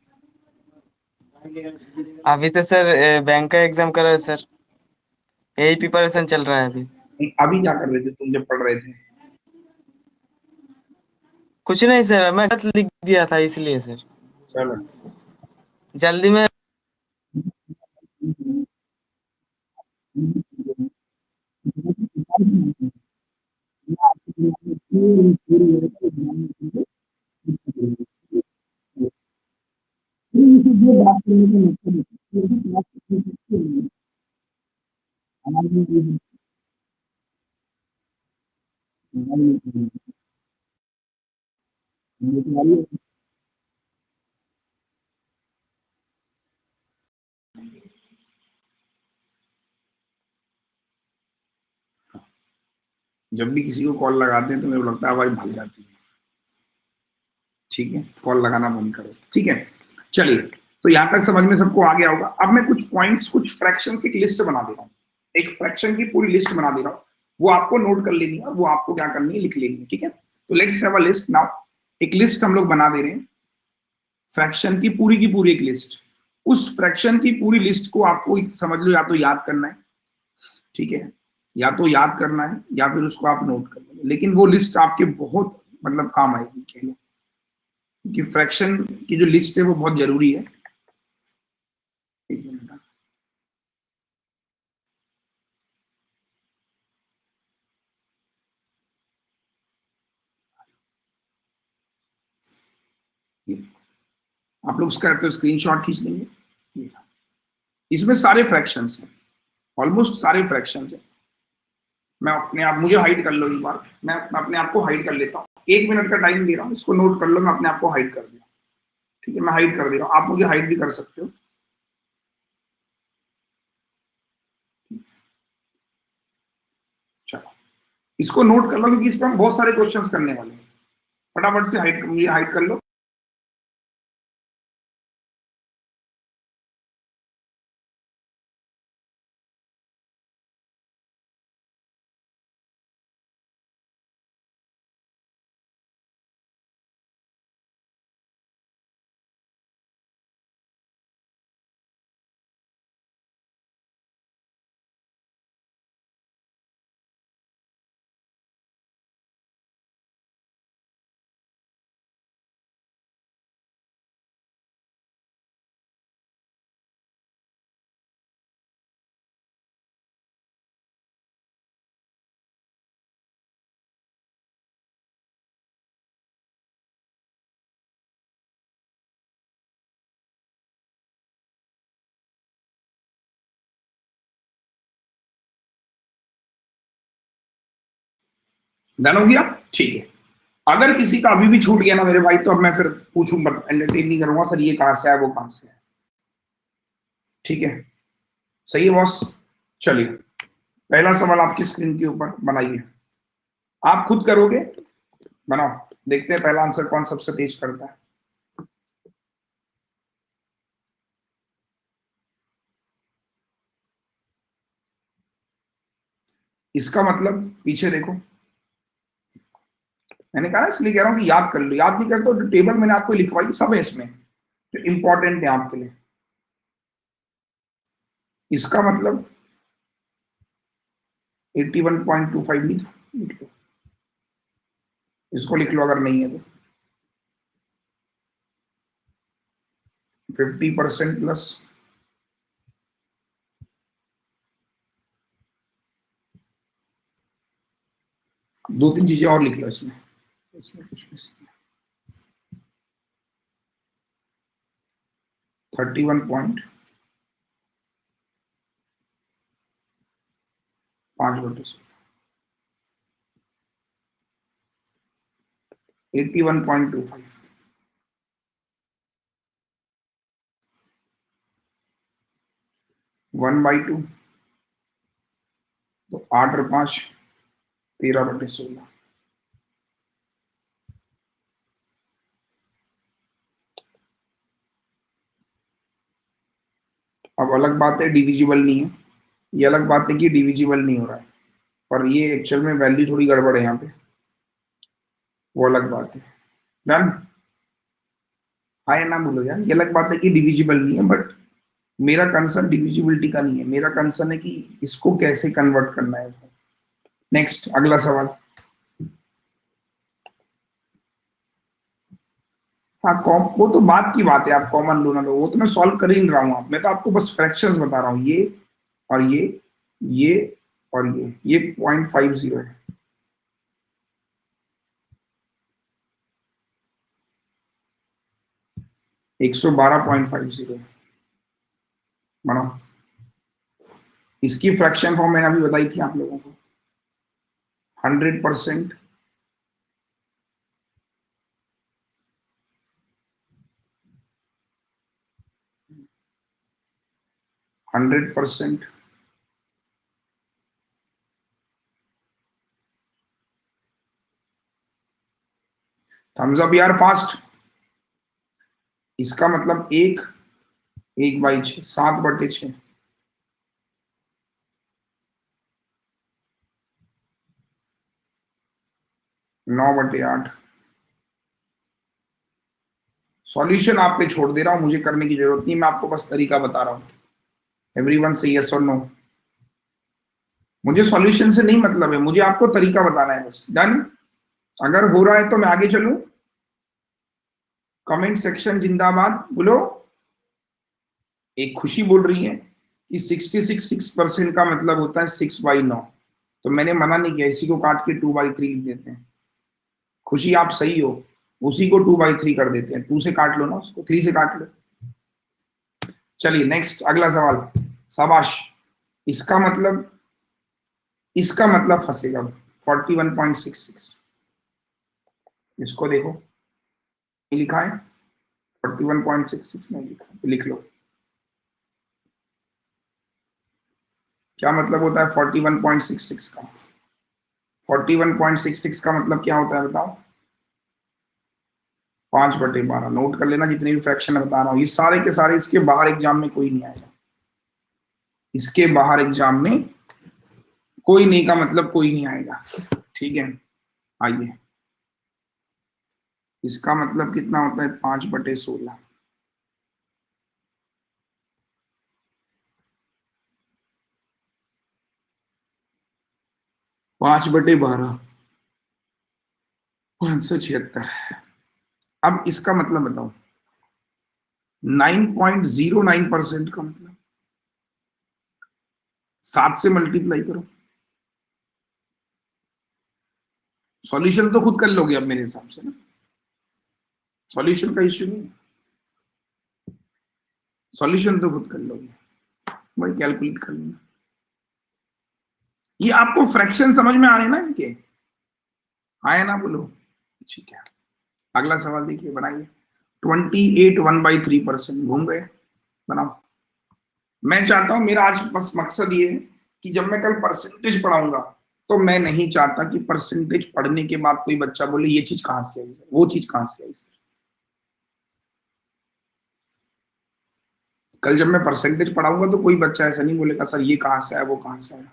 अभी तो सर बैंक का एग्जाम कर रहे हैं सर, यही प्रिपरेशन चल रहा है अभी। अभी क्या कर रहे थे तुम जब पढ़ रहे थे? कुछ नहीं सर, मैं गलत लिख दिया था इसलिए सर, चलो जल्दी में। जब भी किसी को कॉल लगाते हैं तो मेरे को लगता है आवाज भाग जाती है। ठीक है, कॉल लगाना बंद करो। ठीक है, चलिए, तो यहां तक समझ में सबको आ गया होगा। अब मैं कुछ पॉइंट्स, कुछ फ्रैक्शन की लिस्ट बना दे रहा हूँ, एक फ्रैक्शन की पूरी लिस्ट बना दे रहा हूँ, वो आपको नोट कर लेनी है और वो आपको क्या करनी है, लिख लेनी है। ठीक है, तो let's have a list now. एक लिस्ट हम लोग बना दे रहे हैं, फ्रैक्शन की पूरी की पूरी एक लिस्ट। उस फ्रैक्शन की पूरी लिस्ट को आपको समझ लो या तो याद करना है, ठीक है, या तो याद करना है या फिर उसको आप नोट कर लेंगे, लेकिन वो लिस्ट आपके बहुत मतलब काम आएगी, कह लो, क्योंकि फ्रैक्शन की जो लिस्ट है वो बहुत जरूरी है। एक मिनट, आप लोग उसका तो स्क्रीनशॉट खींच लेंगे। इसमें सारे फ्रैक्शंस हैं, ऑलमोस्ट सारे फ्रैक्शंस हैं। मैं अपने आप, मुझे हाइड कर लो एक बार, मैं अपने आप को हाइड कर लेता हूँ, एक मिनट का टाइम दे रहा हूँ, इसको नोट कर लो, मैं अपने आप को हाइड कर दिया। ठीक है, मैं हाइड कर दे रहा हूँ, आप मुझे हाइड भी कर सकते हो। चलो, इसको नोट कर लो क्योंकि इस पर हम बहुत सारे क्वेश्चंस करने वाले हैं। फटाफट से हाइड, मुझे हाइड कर लो। डन हो गया? ठीक है, अगर किसी का अभी भी छूट गया ना मेरे भाई, तो अब मैं फिर पूछूंगा, एंटरटेन नहीं करूंगा, सर ये कहां से है, वो कहां से है। ठीक है, सही है बॉस? चलिए, पहला सवाल आपकी स्क्रीन के ऊपर बनाइए, आप खुद करोगे, बनाओ, देखते हैं पहला आंसर कौन सबसे तेज करता है। इसका मतलब पीछे देखो, मैंने कहा ना, इसलिए कह रहा हूं कि याद कर लो, याद नहीं करते तो टेबल मैंने आपको लिखवाई सब है इसमें जो इंपॉर्टेंट है आपके लिए। इसका मतलब इक्यासी पॉइंट दो पाँच लिख लिख लो, इसको लिख लो अगर नहीं है तो। फिफ्टी परसेंट प्लस दो तीन चीजें और लिख लो इसमें, इसमें कुछ नहीं। थर्टी वन पॉइंट पांच बटे eighty one point two five, one by two, तो आठ और पांच तेरह बटे सोलह। अब अलग बात है डिविजिबल नहीं है, ये अलग बात है कि डिविजिबल नहीं हो रहा है, पर ये एक्चुअल में वैल्यू थोड़ी गड़बड़ है यहाँ पे, वो अलग बात है। डन? हाँ या ना बोलो यार, ये अलग बात है कि डिविजिबल नहीं है, बट मेरा कंसर्न डिविजिबिलिटी का नहीं है, मेरा कंसर्न है कि इसको कैसे कन्वर्ट करना है। नेक्स्ट, अगला सवाल। हाँ, कॉम वो तो बात की बात है, आप कॉमन लो ना लो, वो तो मैं सॉल्व कर ही नहीं रहा हूँ, आप मैं तो आपको बस फ्रैक्शंस बता रहा हूँ, ये और ये ये और ये ये पॉइंट फाइव जीरो है। एक सौ बारह पॉइंट फाइव जीरो बनाओ। इसकी फ्रैक्शन फॉर्म मैंने अभी बताई थी आप लोगों को, hundred percent hundred percent thumbs up यार फास्ट। इसका मतलब एक एक बाई छः, सात बटे छः, नौ बटे आठ। सॉल्यूशन आप पे छोड़ दे रहा हूं, मुझे करने की जरूरत नहीं, मैं आपको बस तरीका बता रहा हूं। एवरीवन से यस और नो। मुझे सॉल्यूशन से नहीं मतलब है, मुझे आपको तरीका बताना है बस। डन। अगर हो रहा है तो मैं आगे चलूं। कमेंट सेक्शन जिंदाबाद बोलो। एक खुशी बोल रही है कि सिक्सटी सिक्स सिक्स परसेंट का मतलब होता है सिक्स बाई नौ, तो मैंने मना नहीं किया, इसी को काट के टू बाई थ्री लिख देते हैं। खुशी आप सही हो, उसी को टू बाई थ्री कर देते हैं, टू से काट लो ना उसको, थ्री से काट लो। चलिए नेक्स्ट, अगला सवाल। शाबाश। इसका मतलब इसका मतलब फंसेगा forty one point six six. इसको देखो, नहीं लिखा है, forty one point six six नहीं लिखा, तो लिख लो। क्या मतलब होता है forty one point six six का? Forty one point six six का मतलब क्या होता है बताओ? पांच बटे बारह। नोट कर लेना जितने भी फ्रैक्शन बता रहा हूं, ये सारे के सारे इसके बाहर एग्जाम में कोई नहीं आएगा। इसके बाहर एग्जाम में कोई नहीं का मतलब कोई नहीं आएगा, ठीक है। आइए, इसका मतलब कितना होता है? पांच बटे सोलह। पांच बटे बारह, पांच सौ छिहत्तर। अब इसका मतलब बताओ, nine point zero nine percent का मतलब सात से मल्टीप्लाई करो। सॉल्यूशन तो खुद कर लोगे अब मेरे हिसाब से ना, सॉल्यूशन का इश्यू नहीं, सॉल्यूशन तो खुद कर लोगे, वही कैलकुलेट कर लेना। ये आपको फ्रैक्शन समझ में आ रहे हैं ना इनके? आए ना बोलो, ठीक है। अगला सवाल देखिए, बनाइए। Twenty eight one by three percent, घूम गए, बनाओ। मैं चाहता हूं, मेरा आज बस मकसद ये है कि जब मैं कल परसेंटेज पढ़ाऊंगा तो मैं नहीं चाहता कि परसेंटेज पढ़ने के बाद कोई बच्चा बोले ये चीज कहां से आई सर, वो चीज कहां से आई सर। कल जब मैं परसेंटेज पढ़ाऊंगा तो कोई बच्चा ऐसा नहीं बोलेगा सर ये कहां से आया, वो कहां से आया।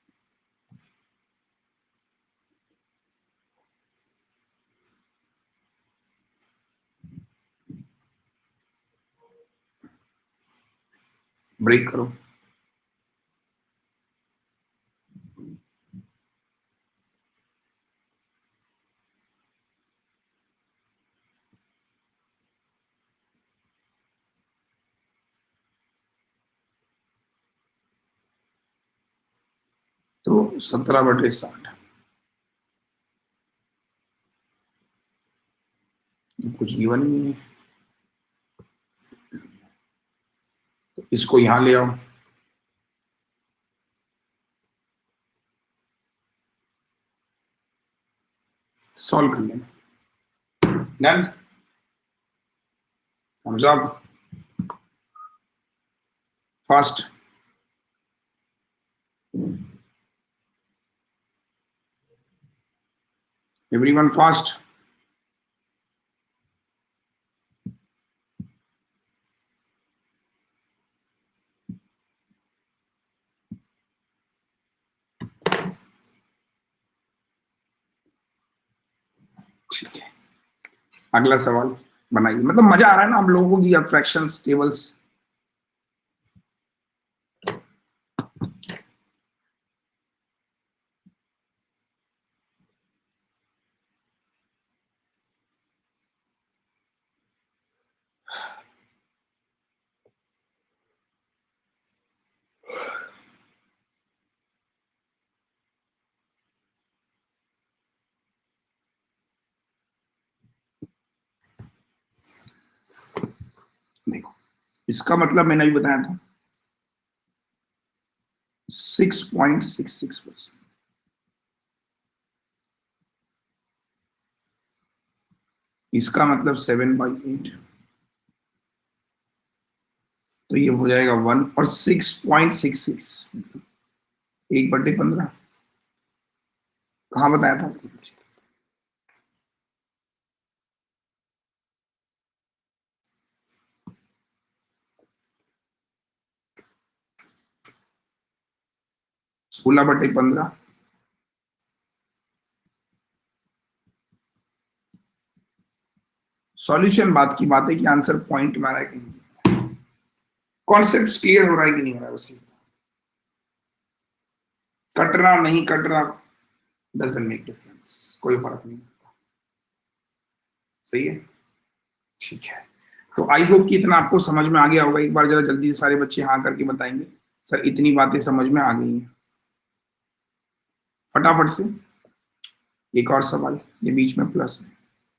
ब्रेक करो। तो सत्रह बटे साठ, कुछ गिवन नहीं है, तो इसको यहां ले आओ, सॉल्व कर लेना। Done. thumbs up, fast. Everyone fast. ठीक है, अगला सवाल बनाइए। मतलब मजा आ रहा है ना आप लोगों की, अब फ्रैक्शंस टेबल्स। देखो, इसका मतलब मैंने अभी बताया था six point six six percent. इसका मतलब सेवन बाई एट, तो ये हो जाएगा वन, और सिक्स पॉइंट सिक्स सिक्स एक बटे पंद्रह। कहाँ बताया था? सोलह बटे पंद्रह, सॉल्यूशन बात की बात है कि आंसर पॉइंट में आ रहा है कि नहीं, कॉन्सेप्ट क्लियर हो रहा है कि नहीं हो रहा है, उसी कट रहा नहीं कट रहा डजंट मेक डिफरेंस, कोई फर्क नहीं पड़ता। सही है, ठीक है। तो आई होप कि इतना आपको समझ में आ गया होगा। एक बार जरा जल्दी से सारे बच्चे हाँ करके बताएंगे सर इतनी बातें समझ में आ गई हैं। फटाफट से एक और सवाल, ये बीच में प्लस है,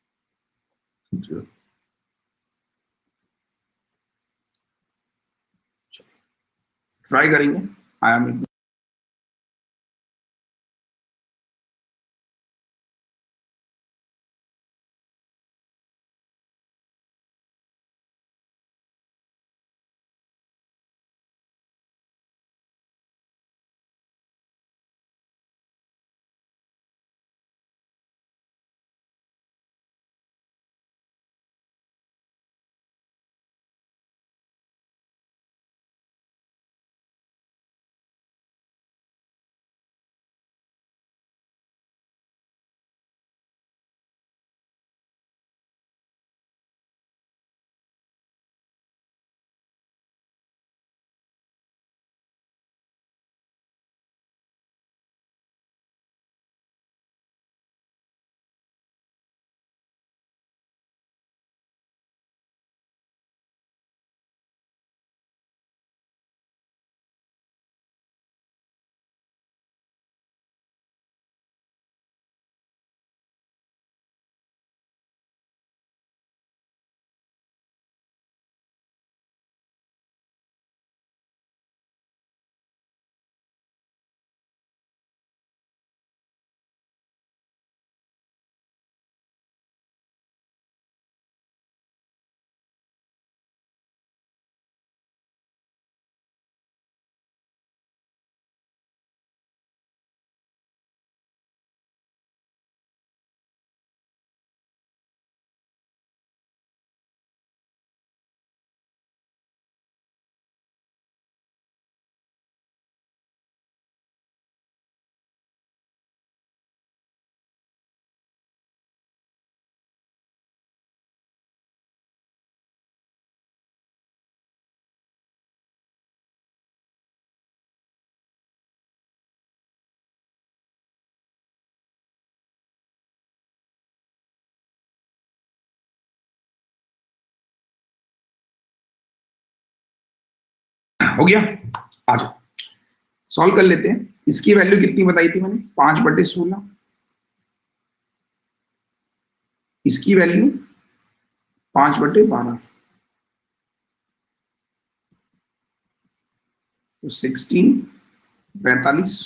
ट्राई करेंगे। आई एम हो गया। आ जाओ सॉल्व कर लेते हैं। इसकी वैल्यू कितनी बताई थी मैंने, पांच बटे सोलह। इसकी वैल्यू पांच बटे बारह, तो सिक्सटीन, पैंतालीस,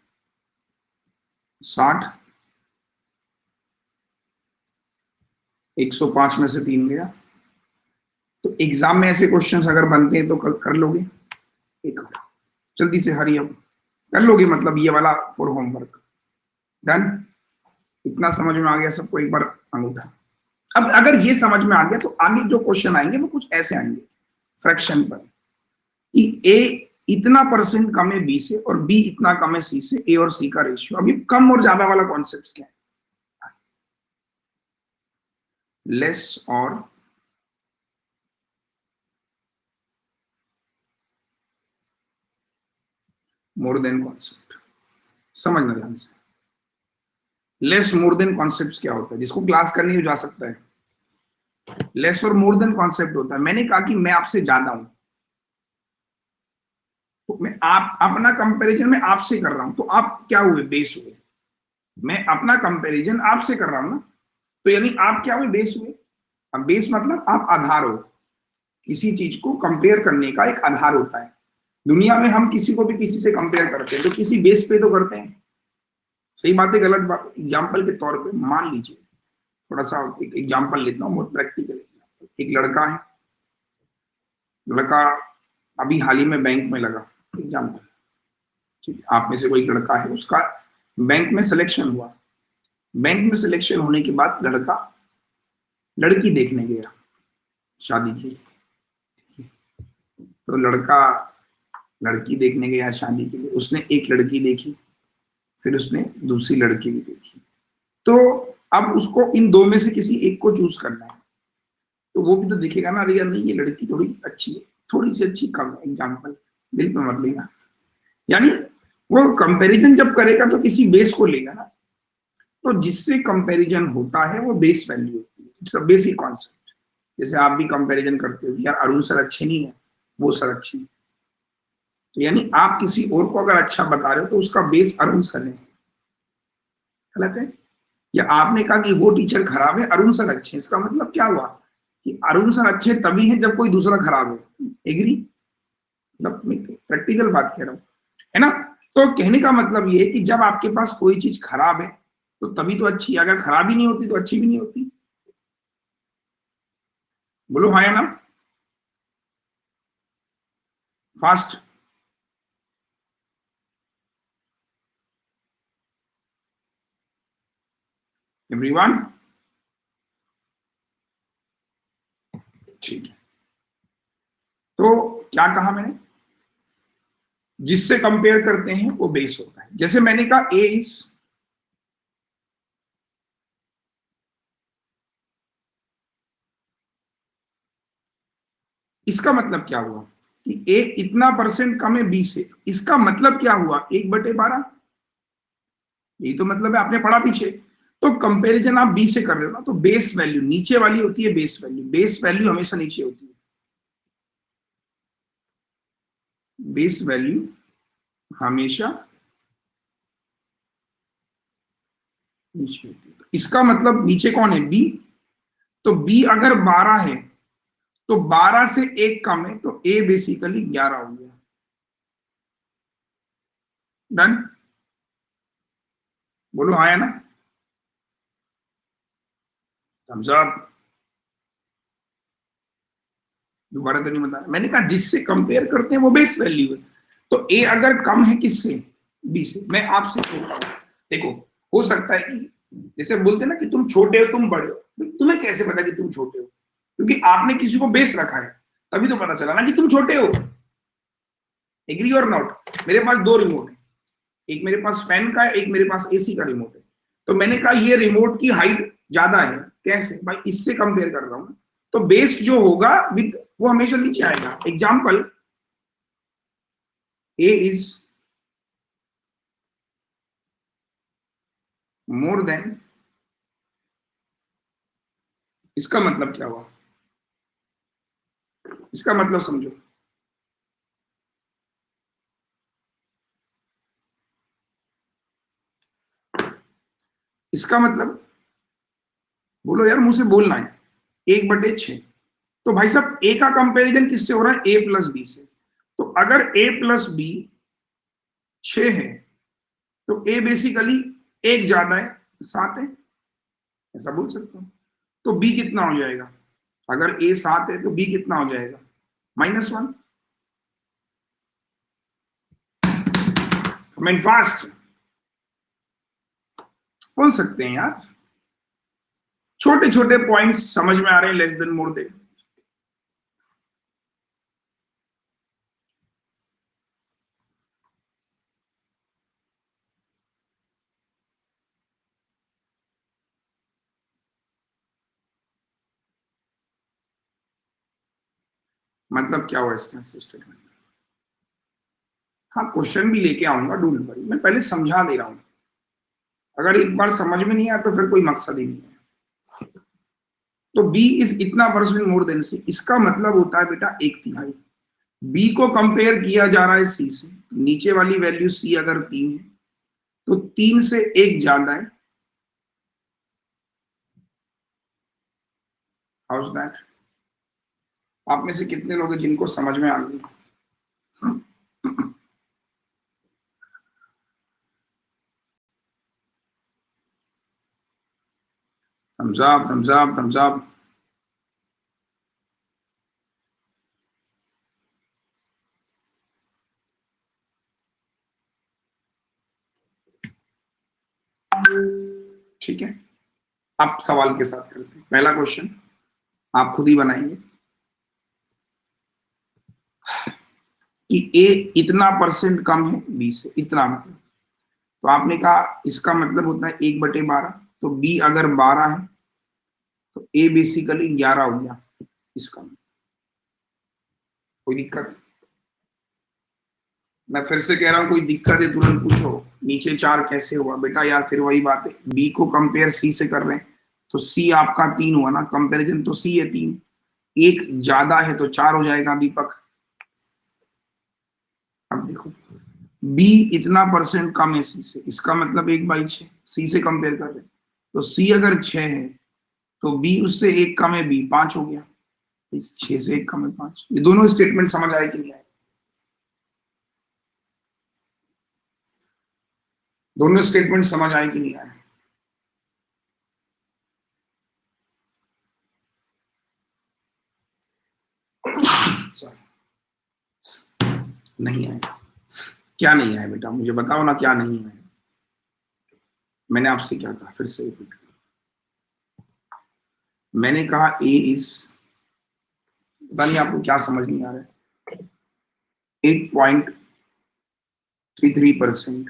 साठ, एक सौ पांच में से तीन गया। तो एग्जाम में ऐसे क्वेश्चंस अगर बनते हैं तो कर, कर लोगे, एक जल्दी से हरी अब कर लोगे, मतलब ये वाला फॉर होमवर्क डन। इतना समझ में आ गया सबको, एक बार अंगूठा। अब अगर ये समझ में आ गया तो आगे जो क्वेश्चन आएंगे वो कुछ ऐसे आएंगे फ्रैक्शन पर, कि ए इतना परसेंट कम है बी से और बी इतना कम है सी से, ए और सी का रेशियो। अभी कम और ज्यादा वाला कॉन्सेप्ट क्या है, लेस और मोर देन कॉन्सेप्ट। समझना ध्यान से, लेस मोर देन कॉन्सेप्ट क्या होता है, जिसको क्लास करनी हो जा सकता है। लेस और मोर देन कॉन्सेप्ट होता है, मैंने कहा कि मैं आपसे ज्यादा हूं, तो मैं आप अपना कंपैरिजन में आपसे कर रहा हूं, तो आप क्या हुए, बेस हुए। मैं अपना कंपैरिजन आपसे कर रहा हूं ना, तो यानी आप क्या हुए, बेस हुए। अब बेस मतलब आप आधार हो, किसी चीज को कंपेयर करने का एक आधार होता है। दुनिया में हम किसी को भी किसी से कंपेयर करते हैं तो किसी बेस पे तो करते हैं। सही बात है गलत बात। एग्जाम्पल के तौर पे मान लीजिए, थोड़ा सा एक एग्जाम्पल लेता हूँ, बहुत प्रैक्टिकल। एक लड़का है, लड़का अभी हाल ही में बैंक में लगा, एग्जाम्पल, ठीक है। आप में से कोई लड़का है, उसका बैंक में सिलेक्शन हुआ। बैंक में सिलेक्शन होने के बाद लड़का लड़की देखने गया शादी के लिए। तो लड़का लड़की देखने गया शादी के लिए, उसने एक लड़की देखी, फिर उसने दूसरी लड़की भी देखी, तो अब उसको इन दो में से किसी एक को चूज करना है, तो वो भी तो देखेगा ना, अरे यार नहीं ये लड़की थोड़ी अच्छी है, थोड़ी सी अच्छी कम है, एग्जाम्पल, दिल पे मत लेगा। यानी वो कंपैरिजन जब करेगा तो किसी बेस को लेगा ना, तो जिससे कंपैरिजन होता है वो बेस वैल्यू होती है, इट्स अ बेसिक कॉन्सेप्ट। जैसे आप भी कंपैरिजन करते हो, यार अरुण सर अच्छे नहीं है, वो सर अच्छे हैं, तो यानी आप किसी और को अगर अच्छा बता रहे हो तो उसका बेस अरुण सर है, गलत है। या आपने कहा कि वो टीचर खराब है, अरुण सर अच्छे हैं, इसका मतलब क्या हुआ कि अरुण सर अच्छे तभी है जब कोई दूसरा खराब है। एग्री? मतलब प्रैक्टिकल बात कह रहा हूं, है ना। तो कहने का मतलब ये है कि जब आपके पास कोई चीज खराब है तो तभी तो अच्छी है, अगर खराब ही नहीं होती तो अच्छी भी नहीं होती। बोलो हाँ या ना, फास्ट। एवरीवन, ठीक है। तो क्या कहा मैंने, जिससे कंपेयर करते हैं वो बेस होता है। जैसे मैंने कहा ए इज, इसका मतलब क्या हुआ कि ए इतना परसेंट कम है बी से, इसका मतलब क्या हुआ, एक बटे बारह, यही तो मतलब है, आपने पढ़ा पीछे। तो कंपैरिजन आप बी से कर रहे हो ना, तो बेस वैल्यू नीचे वाली होती है, बेस वैल्यू, बेस वैल्यू हमेशा नीचे होती है, बेस वैल्यू हमेशा नीचे होती है। तो इसका मतलब नीचे कौन है, बी, तो बी अगर बारह है तो बारह से एक कम है, तो ए बेसिकली ग्यारह हो गया। डन? बोलो हाँ या ना, थम्स अप। दोबारा तो नहीं बता, मैंने कहा जिससे कंपेयर करते हैं वो बेस वैल्यू है, तो ए अगर कम है किससे, बी से। मैं आपसे छोटा हूं, देखो हो सकता है कि जैसे बोलते हैं ना कि तुम छोटे हो तुम बड़े हो, तुम्हें कैसे पता कि तुम छोटे हो, क्योंकि आपने किसी को बेस रखा है, तभी तो पता चला ना कि तुम छोटे हो। एग्री और नॉट? मेरे पास दो रिमोट है, एक मेरे पास फैन का है, एक मेरे पास एसी का रिमोट है, तो मैंने कहा ये रिमोट की हाइट ज्यादा है, कैसे भाई, इससे कंपेयर कर रहा हूं, तो बेस जो होगा विद वो हमेशा नीचे आएगा। Example, A is more than, इसका मतलब क्या हुआ, इसका मतलब समझो, इसका मतलब बोलो यार, मुंह से बोलना है, एक बटे छह। तो भाई साहब ए का कंपैरिजन किससे हो रहा है, ए प्लस बी से, तो अगर ए प्लस बी छह है तो ए बेसिकली एक ज्यादा है, सात है, ऐसा बोल सकते हो। तो बी कितना हो जाएगा, अगर ए सात है तो बी कितना हो जाएगा, माइनस वन। कमेंट फास्ट, बोल सकते हैं यार, छोटे छोटे पॉइंट्स समझ में आ रहे हैं, लेस देन मोर देन। मतलब क्या हुआ इसका सिस्टम में, हाँ क्वेश्चन भी लेके आऊंगा, डोंट वरी, मैं पहले समझा दे रहा हूं, अगर एक बार समझ में नहीं आया तो फिर कोई मकसद ही नहीं है। तो बी इज इतना परसेंट मोर देन सी, इसका मतलब होता है बेटा एक तिहाई। बी को कंपेयर किया जा रहा है सी से, नीचे वाली वैल्यू सी अगर तीन है तो तीन से एक ज्यादा है, हाउस दैट? आप में से कितने लोग हैं जिनको समझ में आ गई? thumbs up, thumbs up, thumbs up। ठीक है, अब सवाल के साथ करते हैं। पहला क्वेश्चन आप खुद ही बनाएंगे। कि ए इतना परसेंट कम है बी से, इतना मतलब। तो आपने कहा इसका मतलब होता है एक बटे बारह, तो बी अगर बारह है तो ए बेसिकली ग्यारह हो गया इसका। कोई दिक्कत? मैं फिर से कह रहा हूं कोई दिक्कत है तुरंत पूछो। नीचे चार कैसे हुआ बेटा? यार फिर वही बात है, बी को कंपेयर सी से कर रहे हैं तो सी आपका तीन हुआ ना, कंपैरिजन तो सी है तीन, एक ज्यादा है तो चार हो जाएगा दीपक। अब देखो बी इतना परसेंट कम है सी से, इसका मतलब एक बाई छह, सी से कंपेयर कर रहे हैं तो सी अगर छह है तो बी उससे एक कम है, बी पांच हो गया, इस छह से एक कम है पांच। ये दोनों स्टेटमेंट समझ आए कि नहीं आए? दोनों स्टेटमेंट समझ आए कि नहीं आए? नहीं आए? क्या नहीं आए बेटा, मुझे बताओ ना क्या नहीं आए। मैंने आपसे क्या कहा, फिर से रिपीट। मैंने कहा ए इज, पता नहीं आपको क्या समझ नहीं आ रहा है, eight point three three percent.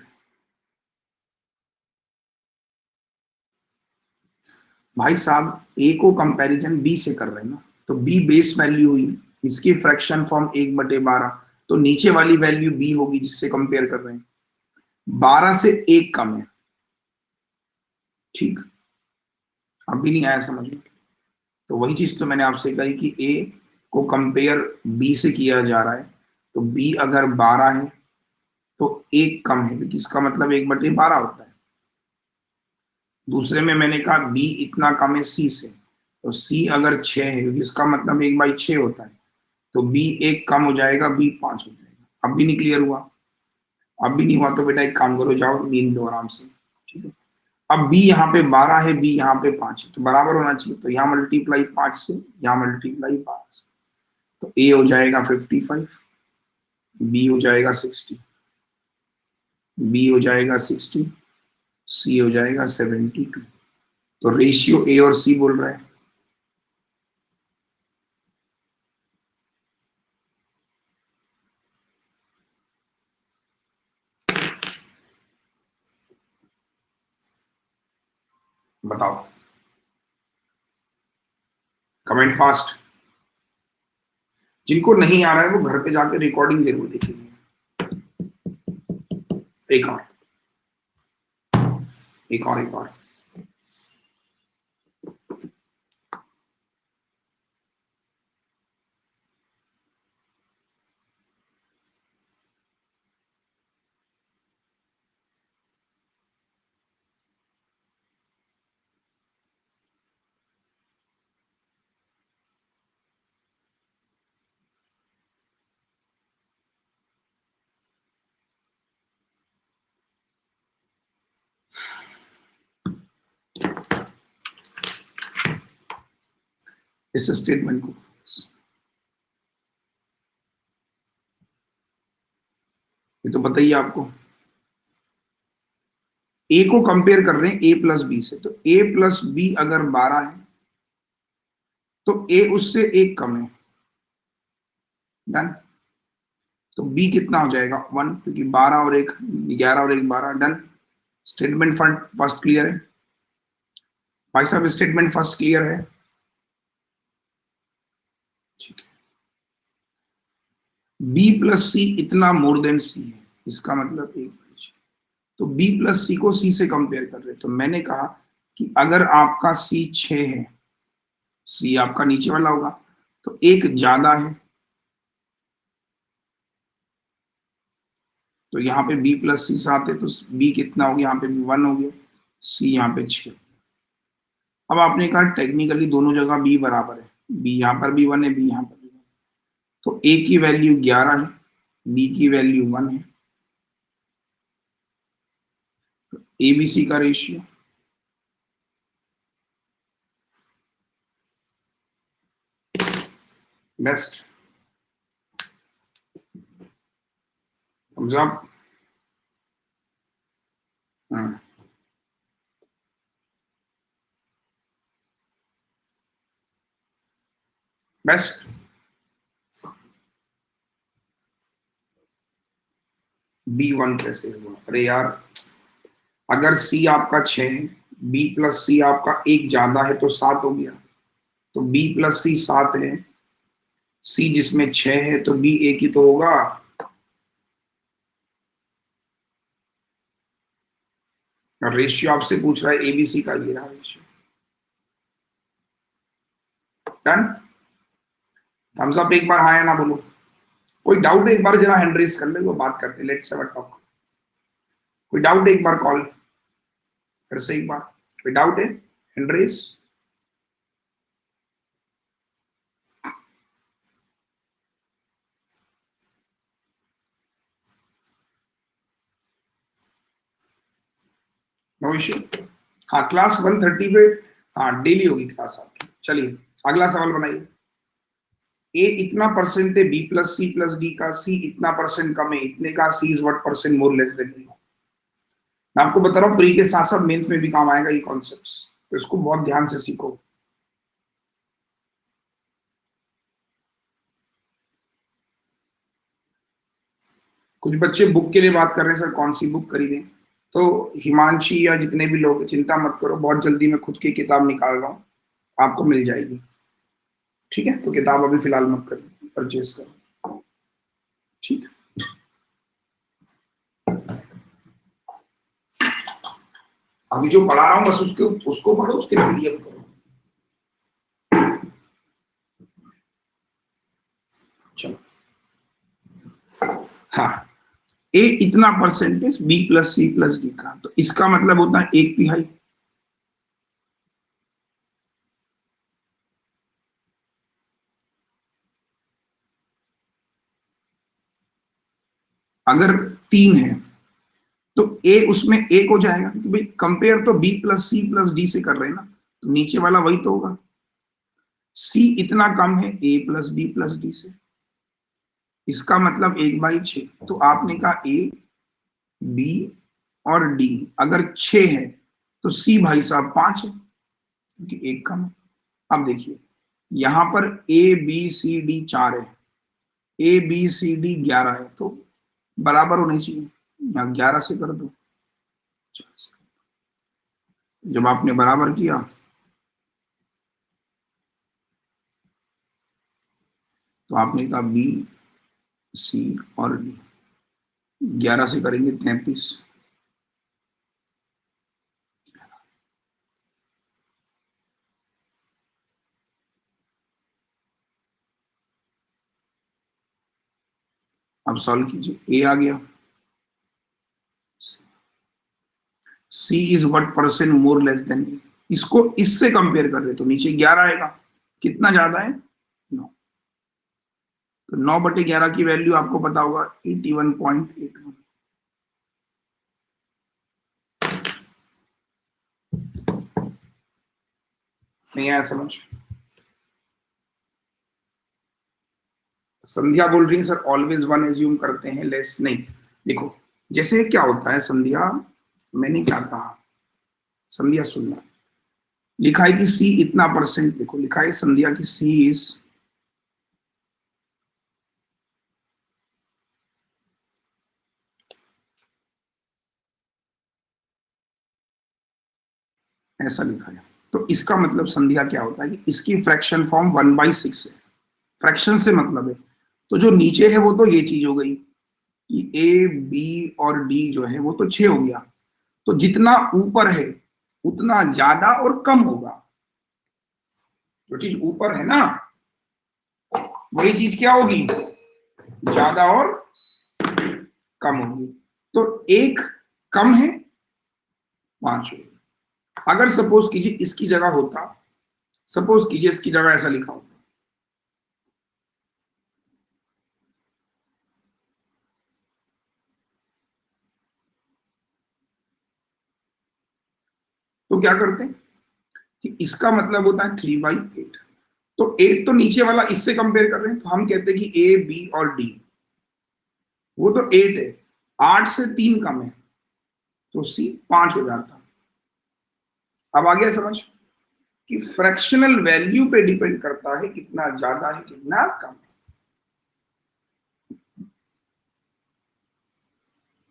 भाई साहब ए को कंपैरिजन बी से कर रहे हैं ना, तो बी बेस वैल्यू हुई, इसकी फ्रैक्शन फॉर्म एक बटे बारह, तो नीचे वाली वैल्यू बी होगी जिससे कंपेयर कर रहे हैं, बारह से एक कम है। ठीक, अभी नहीं आया समझ में? तो वही चीज तो मैंने आपसे कही कि ए को कंपेयर बी से किया जा रहा है, तो बी अगर बारह है तो एक कम है, क्योंकि इसका मतलब एक बटे बारह होता है। दूसरे में मैंने कहा बी इतना कम है सी से, तो सी अगर छह है क्योंकि इसका मतलब एक बाई छह होता है, तो बी एक कम हो जाएगा, बी पांच हो जाएगा। अब भी नहीं क्लियर हुआ? अब भी नहीं हुआ तो बेटा एक काम करो, जाओ नींद दो आराम से, ठीक है। अब बी यहाँ पे बारह है, बी यहाँ पे पांच है, तो बराबर होना चाहिए, तो यहाँ मल्टीप्लाई पांच से, यहाँ मल्टीप्लाई बारह से, तो ए हो जाएगा फिफ्टी फाइव, बी हो जाएगा सिक्सटी, बी हो जाएगा सिक्सटी, सी हो जाएगा सेवेंटी टू। तो रेशियो ए और सी बोल रहा है। बताओ, कमेंट फास्ट। जिनको नहीं आ रहा है वो घर पे जाके रिकॉर्डिंग जरूर देखेंगे। एक और एक और एक और इस स्टेटमेंट को, ये तो बताइए आपको। ए को कंपेयर कर रहे हैं ए प्लस बी से, तो ए प्लस बी अगर बारह है तो ए उससे एक कम है, डन। तो बी कितना हो जाएगा, वन, क्योंकि बारह और एक ग्यारह और एक बारह, डन। स्टेटमेंट फर्स्ट क्लियर है भाई साहब? स्टेटमेंट फर्स्ट क्लियर है? ठीक है। बी प्लस सी इतना मोर देन सी है, इसका मतलब एक, तो बी प्लस सी को सी से कंपेयर कर रहे हैं, तो मैंने कहा कि अगर आपका सी छह है, सी आपका नीचे वाला होगा, तो एक ज्यादा है, तो यहाँ पे b प्लस सी आते तो b कितना हो गया, यहाँ पे भी वन हो गया, c यहाँ पे छह। अब आपने कहा टेक्निकली दोनों जगह b बराबर है, b यहाँ पर भी वन है, b यहाँ पर भी वन, तो a की वैल्यू ग्यारह है, b की वैल्यू वन है, ए बी सी का रेशियो बेस्ट। समझा? हाँ बेस्ट। बी वन कैसे हुआ? अरे यार, अगर सी आपका छह है, बी प्लस सी आपका एक ज्यादा है तो सात हो गया, तो बी प्लस सी सात है, सी जिसमें छह है तो बी एक ही तो होगा। रेशियो आपसे पूछ रहा है एबीसी का, ये रहा रेशियो। डन? थम्स अप एक बार हाँ या ना बोलो। कोई डाउट है एक बार जरा हैंड रेज कर ले, वो बात करते हैं। Let's have a talk. कोई डाउट है एक बार कॉल फिर से एक बार। कोई डाउट है? Hand raise. No issue. हाँ, क्लास वन थर्टी पे हाँ डेली होगी क्लास आपकी। चलिए अगला सवाल बनाइए। ए इतना परसेंट है B plus C plus D का, सी इतना परसेंट कम है इतने का, C is what percent more less than B. मैं आपको बता रहा हूँ प्री के साथ साथ मेंस में भी काम आएगा ये कॉन्सेप्ट्स, तो इसको बहुत ध्यान से सीखो। कुछ बच्चे बुक के लिए बात कर रहे हैं, सर कौन सी बुक खरीदें? तो हिमांशी या जितने भी लोग, चिंता मत करो, बहुत जल्दी मैं खुद की किताब निकाल रहा हूँ, आपको मिल जाएगी। ठीक है, तो किताब अभी फिलहाल मत करो, परचेज करो। ठीक है, अभी जो पढ़ा रहा हूँ बस उसके उसको पढ़ो, उसके पीडीएफ करो। चलो, हाँ, ए इतना percentage B plus C plus D का, तो इसका मतलब होता है एक तिहाई। अगर तीन है तो ए उसमें एक हो जाएगा, क्योंकि भाई कंपेयर तो B plus C plus D से कर रहे हैं ना, तो नीचे वाला वही तो होगा। सी इतना कम है A plus B plus D से, इसका मतलब एक बाई छह। तो आपने कहा ए बी और डी अगर छह है तो सी भाई साहब पांच है, क्योंकि एक कम है। अब देखिए यहां पर ए बी सी डी चार है, ए बी सी डी ग्यारह है, तो बराबर होने चाहिए। यहाँ ग्यारह से कर दो। जब आपने बराबर किया तो आपने कहा बी सी और डी, ग्यारह से करेंगे तैतीस, अब सॉल्व कीजिए। ए आ गया, C is what percent more less than A, इसको इससे कंपेयर कर रहे तो नीचे ग्यारह आएगा। कितना ज्यादा है? नौ। तो नौ बटे ग्यारह की वैल्यू आपको पता होगा इक्यासी पॉइंट एट वन। नहीं आया समझ? संध्या बोल रही है सर ऑलवेज वन एज्यूम करते हैं, लेस नहीं। देखो जैसे क्या होता है संध्या, मैंने क्या कहा, संध्या सुनना, लिखा है कि सी इतना परसेंट, देखो लिखा है संध्या की सी इज ऐसा लिखा है, तो इसका मतलब संध्या क्या होता है कि इसकी fraction form one by six है। फ्रैक्शन से मतलब है, तो जो नीचे है वो तो ये चीज हो गई कि ए बी और डी जो है वो तो छह हो गया, तो जितना ऊपर है उतना ज्यादा और कम होगा। जो चीज ऊपर है ना वही चीज क्या होगी, ज्यादा और कम होगी। तो एक कम है, पांच होगी। अगर सपोज कीजिए इसकी जगह होता, सपोज कीजिए इसकी जगह ऐसा लिखा होता, तो क्या करते हैं कि इसका मतलब होता है थ्री बाई एट। तो एट तो नीचे वाला इससे कंपेयर कर रहे हैं, तो हम कहते हैं कि ए बी और डी वो तो एट है, आठ से तीन कम है, तो सी पांच हो जाता। अब आ गया समझ कि फ्रैक्शनल वैल्यू पे डिपेंड करता है कितना ज्यादा है कितना कम है।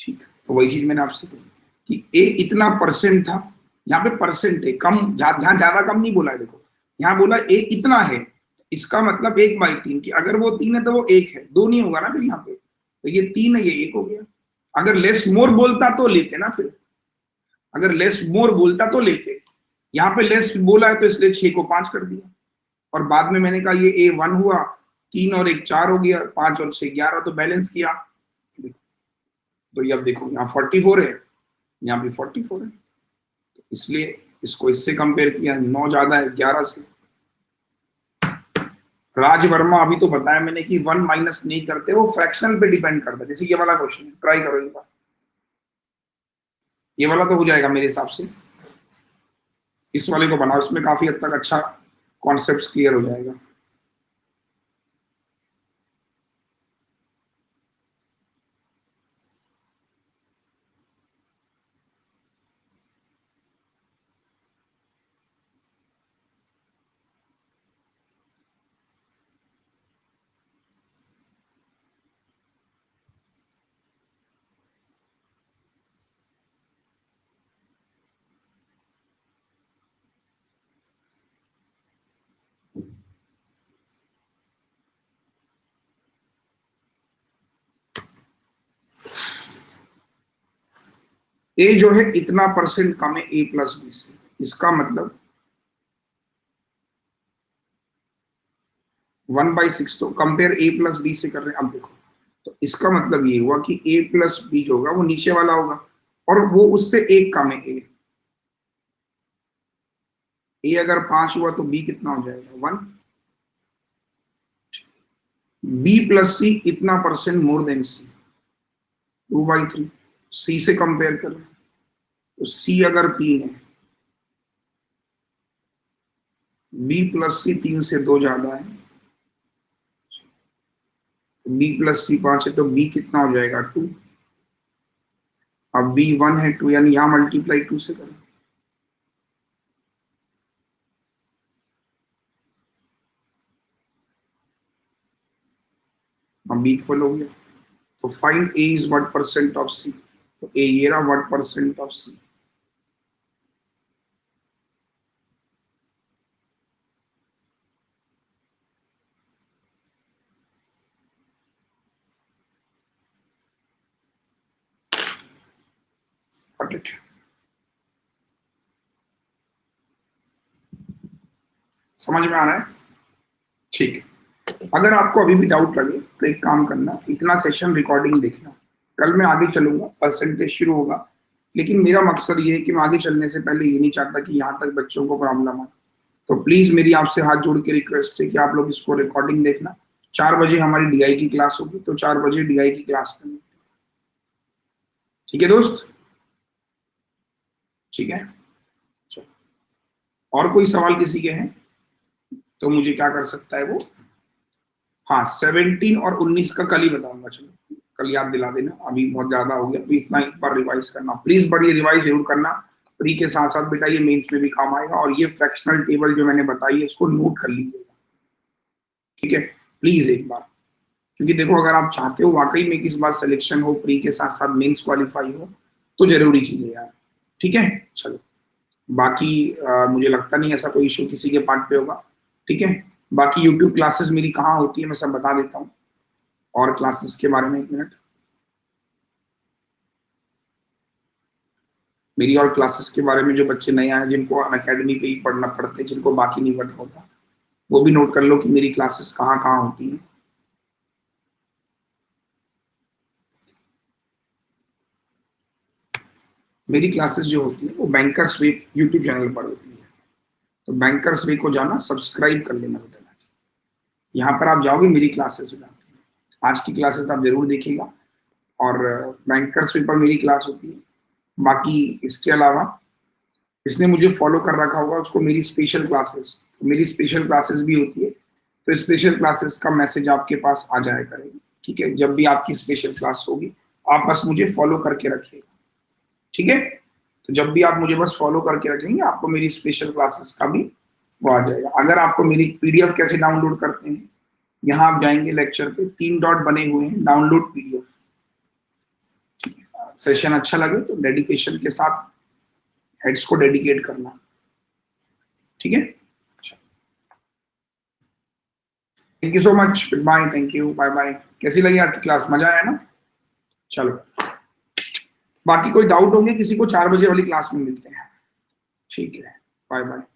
ठीक है, तो वही चीज मैंने आपसे कही कि ए इतना परसेंट था, यहाँ पे परसेंट है, कम, यहाँ ज्यादा कम नहीं बोला है, देखो यहाँ बोला ए इतना है, इसका मतलब एक बाई तीन, कि अगर वो तीन है तो वो एक है, दो नहीं होगा ना फिर यहाँ पे, तो ये तीन है ये एक हो गया। अगर लेस मोर बोलता तो लेते ना, फिर अगर लेस मोर बोलता तो लेते, यहाँ पे लेस बोला है तो इसलिए छह को पांच कर दिया, और बाद में मैंने कहा ये ए वन हुआ, तीन और एक चार हो गया, पांच और छह ग्यारह, तो बैलेंस किया, तो ये अब देखो यहाँ फोर्टी फोर है, यहाँ भी फोर्टी फोर है, तो इसलिए इसको इससे कंपेयर किया, नौ ज्यादा है ग्यारह से। राज वर्मा, अभी तो बताया मैंने कि वन माइनस नहीं करते, वो फ्रैक्शनल पे डिपेंड करता है, जैसे ये वाला क्वेश्चन है, ट्राई करो एक बार, ये वाला तो हो जाएगा मेरे हिसाब से, इस वाले को बनाओ, इसमें काफी हद तक अच्छा कॉन्सेप्ट क्लियर हो जाएगा। ए जो है इतना परसेंट कम है ए प्लस बी से, इसका मतलब वन बाई सिक्स, तो कंपेयर ए प्लस बी से कर रहे हैं। अब देखो, तो इसका मतलब ये हुआ कि ए प्लस बी जो होगा वो नीचे वाला होगा, और वो उससे एक कम है ए। ए अगर पांच हुआ तो बी कितना हो जाएगा, वन। बी प्लस सी इतना percent more than C, two by three. C से कंपेयर कर, तो सी अगर तीन है, बी प्लस सी तीन से दो ज्यादा है, बी प्लस सी पांच है, तो बी कितना हो जाएगा, टू। अब बी वन है, टू, यानी यहां मल्टीप्लाई टू से करें, अब बी इक्वल हो गया। तो find A is what percent of C, तो ए ये रहा व्हाट परसेंट ऑफ सी। समझ में आ रहा है? ठीक है, अगर आपको अभी भी डाउट लगे तो एक काम करना, इतना सेशन रिकॉर्डिंग देखना, कल मैं आगे चलूंगा, परसेंटेज शुरू होगा, लेकिन मेरा मकसद ये है कि मैं आगे चलने से पहले ये नहीं चाहता कि यहाँ तक बच्चों को प्रॉब्लम हो। तो प्लीज मेरी आपसे हाथ जोड़ के रिक्वेस्ट है कि आप लोग इसको रिकॉर्डिंग देखना। चार बजे हमारी डीआई की क्लास होगी, तो चार बजे डीआई की क्लास करनी, ठीक है दोस्त? ठीक है, चलो, और कोई सवाल किसी के हैं तो मुझे क्या कर सकता है वो, हाँ सेवनटीन और उन्नीस का कल ही बताऊंगा, चलो कल याद दिला देना, अभी बहुत ज्यादा हो गया, तो इतना एक बार रिवाइज करना प्लीज, बड़ी रिवाइज जरूर करना प्री के साथ साथ बेटा, ये मेंस में भी काम आएगा। और ये फ्रैक्शनल टेबल जो मैंने बताई है उसको नोट कर लीजिएगा, ठीक है प्लीज एक बार, क्योंकि देखो अगर आप चाहते हो वाकई में किस बार सिलेक्शन हो, प्री के साथ साथ मेंस क्वालिफाई हो, तो जरूरी चीज है यार, ठीक है। चलो बाकी आ, मुझे लगता नहीं ऐसा कोई इशू किसी के पार्ट पे होगा, ठीक है। बाकी यूट्यूब क्लासेस मेरी कहाँ होती है मैं सब बता देता हूँ, और क्लासेस के बारे में एक मिनट, मेरी और क्लासेस के बारे में जो बच्चे नए आए जिनको अनअकैडमी पे ही पढ़ना पड़ता है, जिनको बाकी नहीं पता होता, वो भी नोट कर लो कि मेरी क्लासेस कहाँ कहाँ होती हैं। मेरी क्लासेस जो होती है वो बैंकर्स वे यूट्यूब चैनल पर होती है, तो बैंकर्स वे को जाना, सब्सक्राइब कर लेना बेटा, यहाँ पर आप जाओगे मेरी क्लासेस हो जाती है। आज की क्लासेस आप जरूर देखिएगा, और बैंकर्स वे पर मेरी क्लास होती है। बाकी इसके अलावा इसने मुझे फॉलो कर रखा होगा, उसको मेरी स्पेशल क्लासेस, तो मेरी स्पेशल क्लासेस भी होती है, तो स्पेशल क्लासेस का मैसेज आपके पास आ जाया करेगा, ठीक है। जब भी आपकी स्पेशल क्लास होगी आप बस मुझे फॉलो करके रखिएगा, ठीक है। तो जब भी आप मुझे बस फॉलो करके रखेंगे आपको मेरी स्पेशल क्लासेस का भी वो आ जाएगा। अगर आपको मेरी पीडीएफ कैसे डाउनलोड करते हैं, यहाँ आप जाएंगे लेक्चर पे, तीन डॉट बने हुए हैं, डाउनलोड पीडीएफ, ठीक है। सेशन अच्छा लगे तो डेडिकेशन के साथ हेड्स को डेडिकेट करना, ठीक है। Thank you so much, goodbye, thank you, bye bye. कैसी लगी आज की क्लास, मजा आया ना? चलो, बाकी कोई डाउट होंगे किसी को, चार बजे वाली क्लास में मिलते हैं, ठीक है, बाय बाय।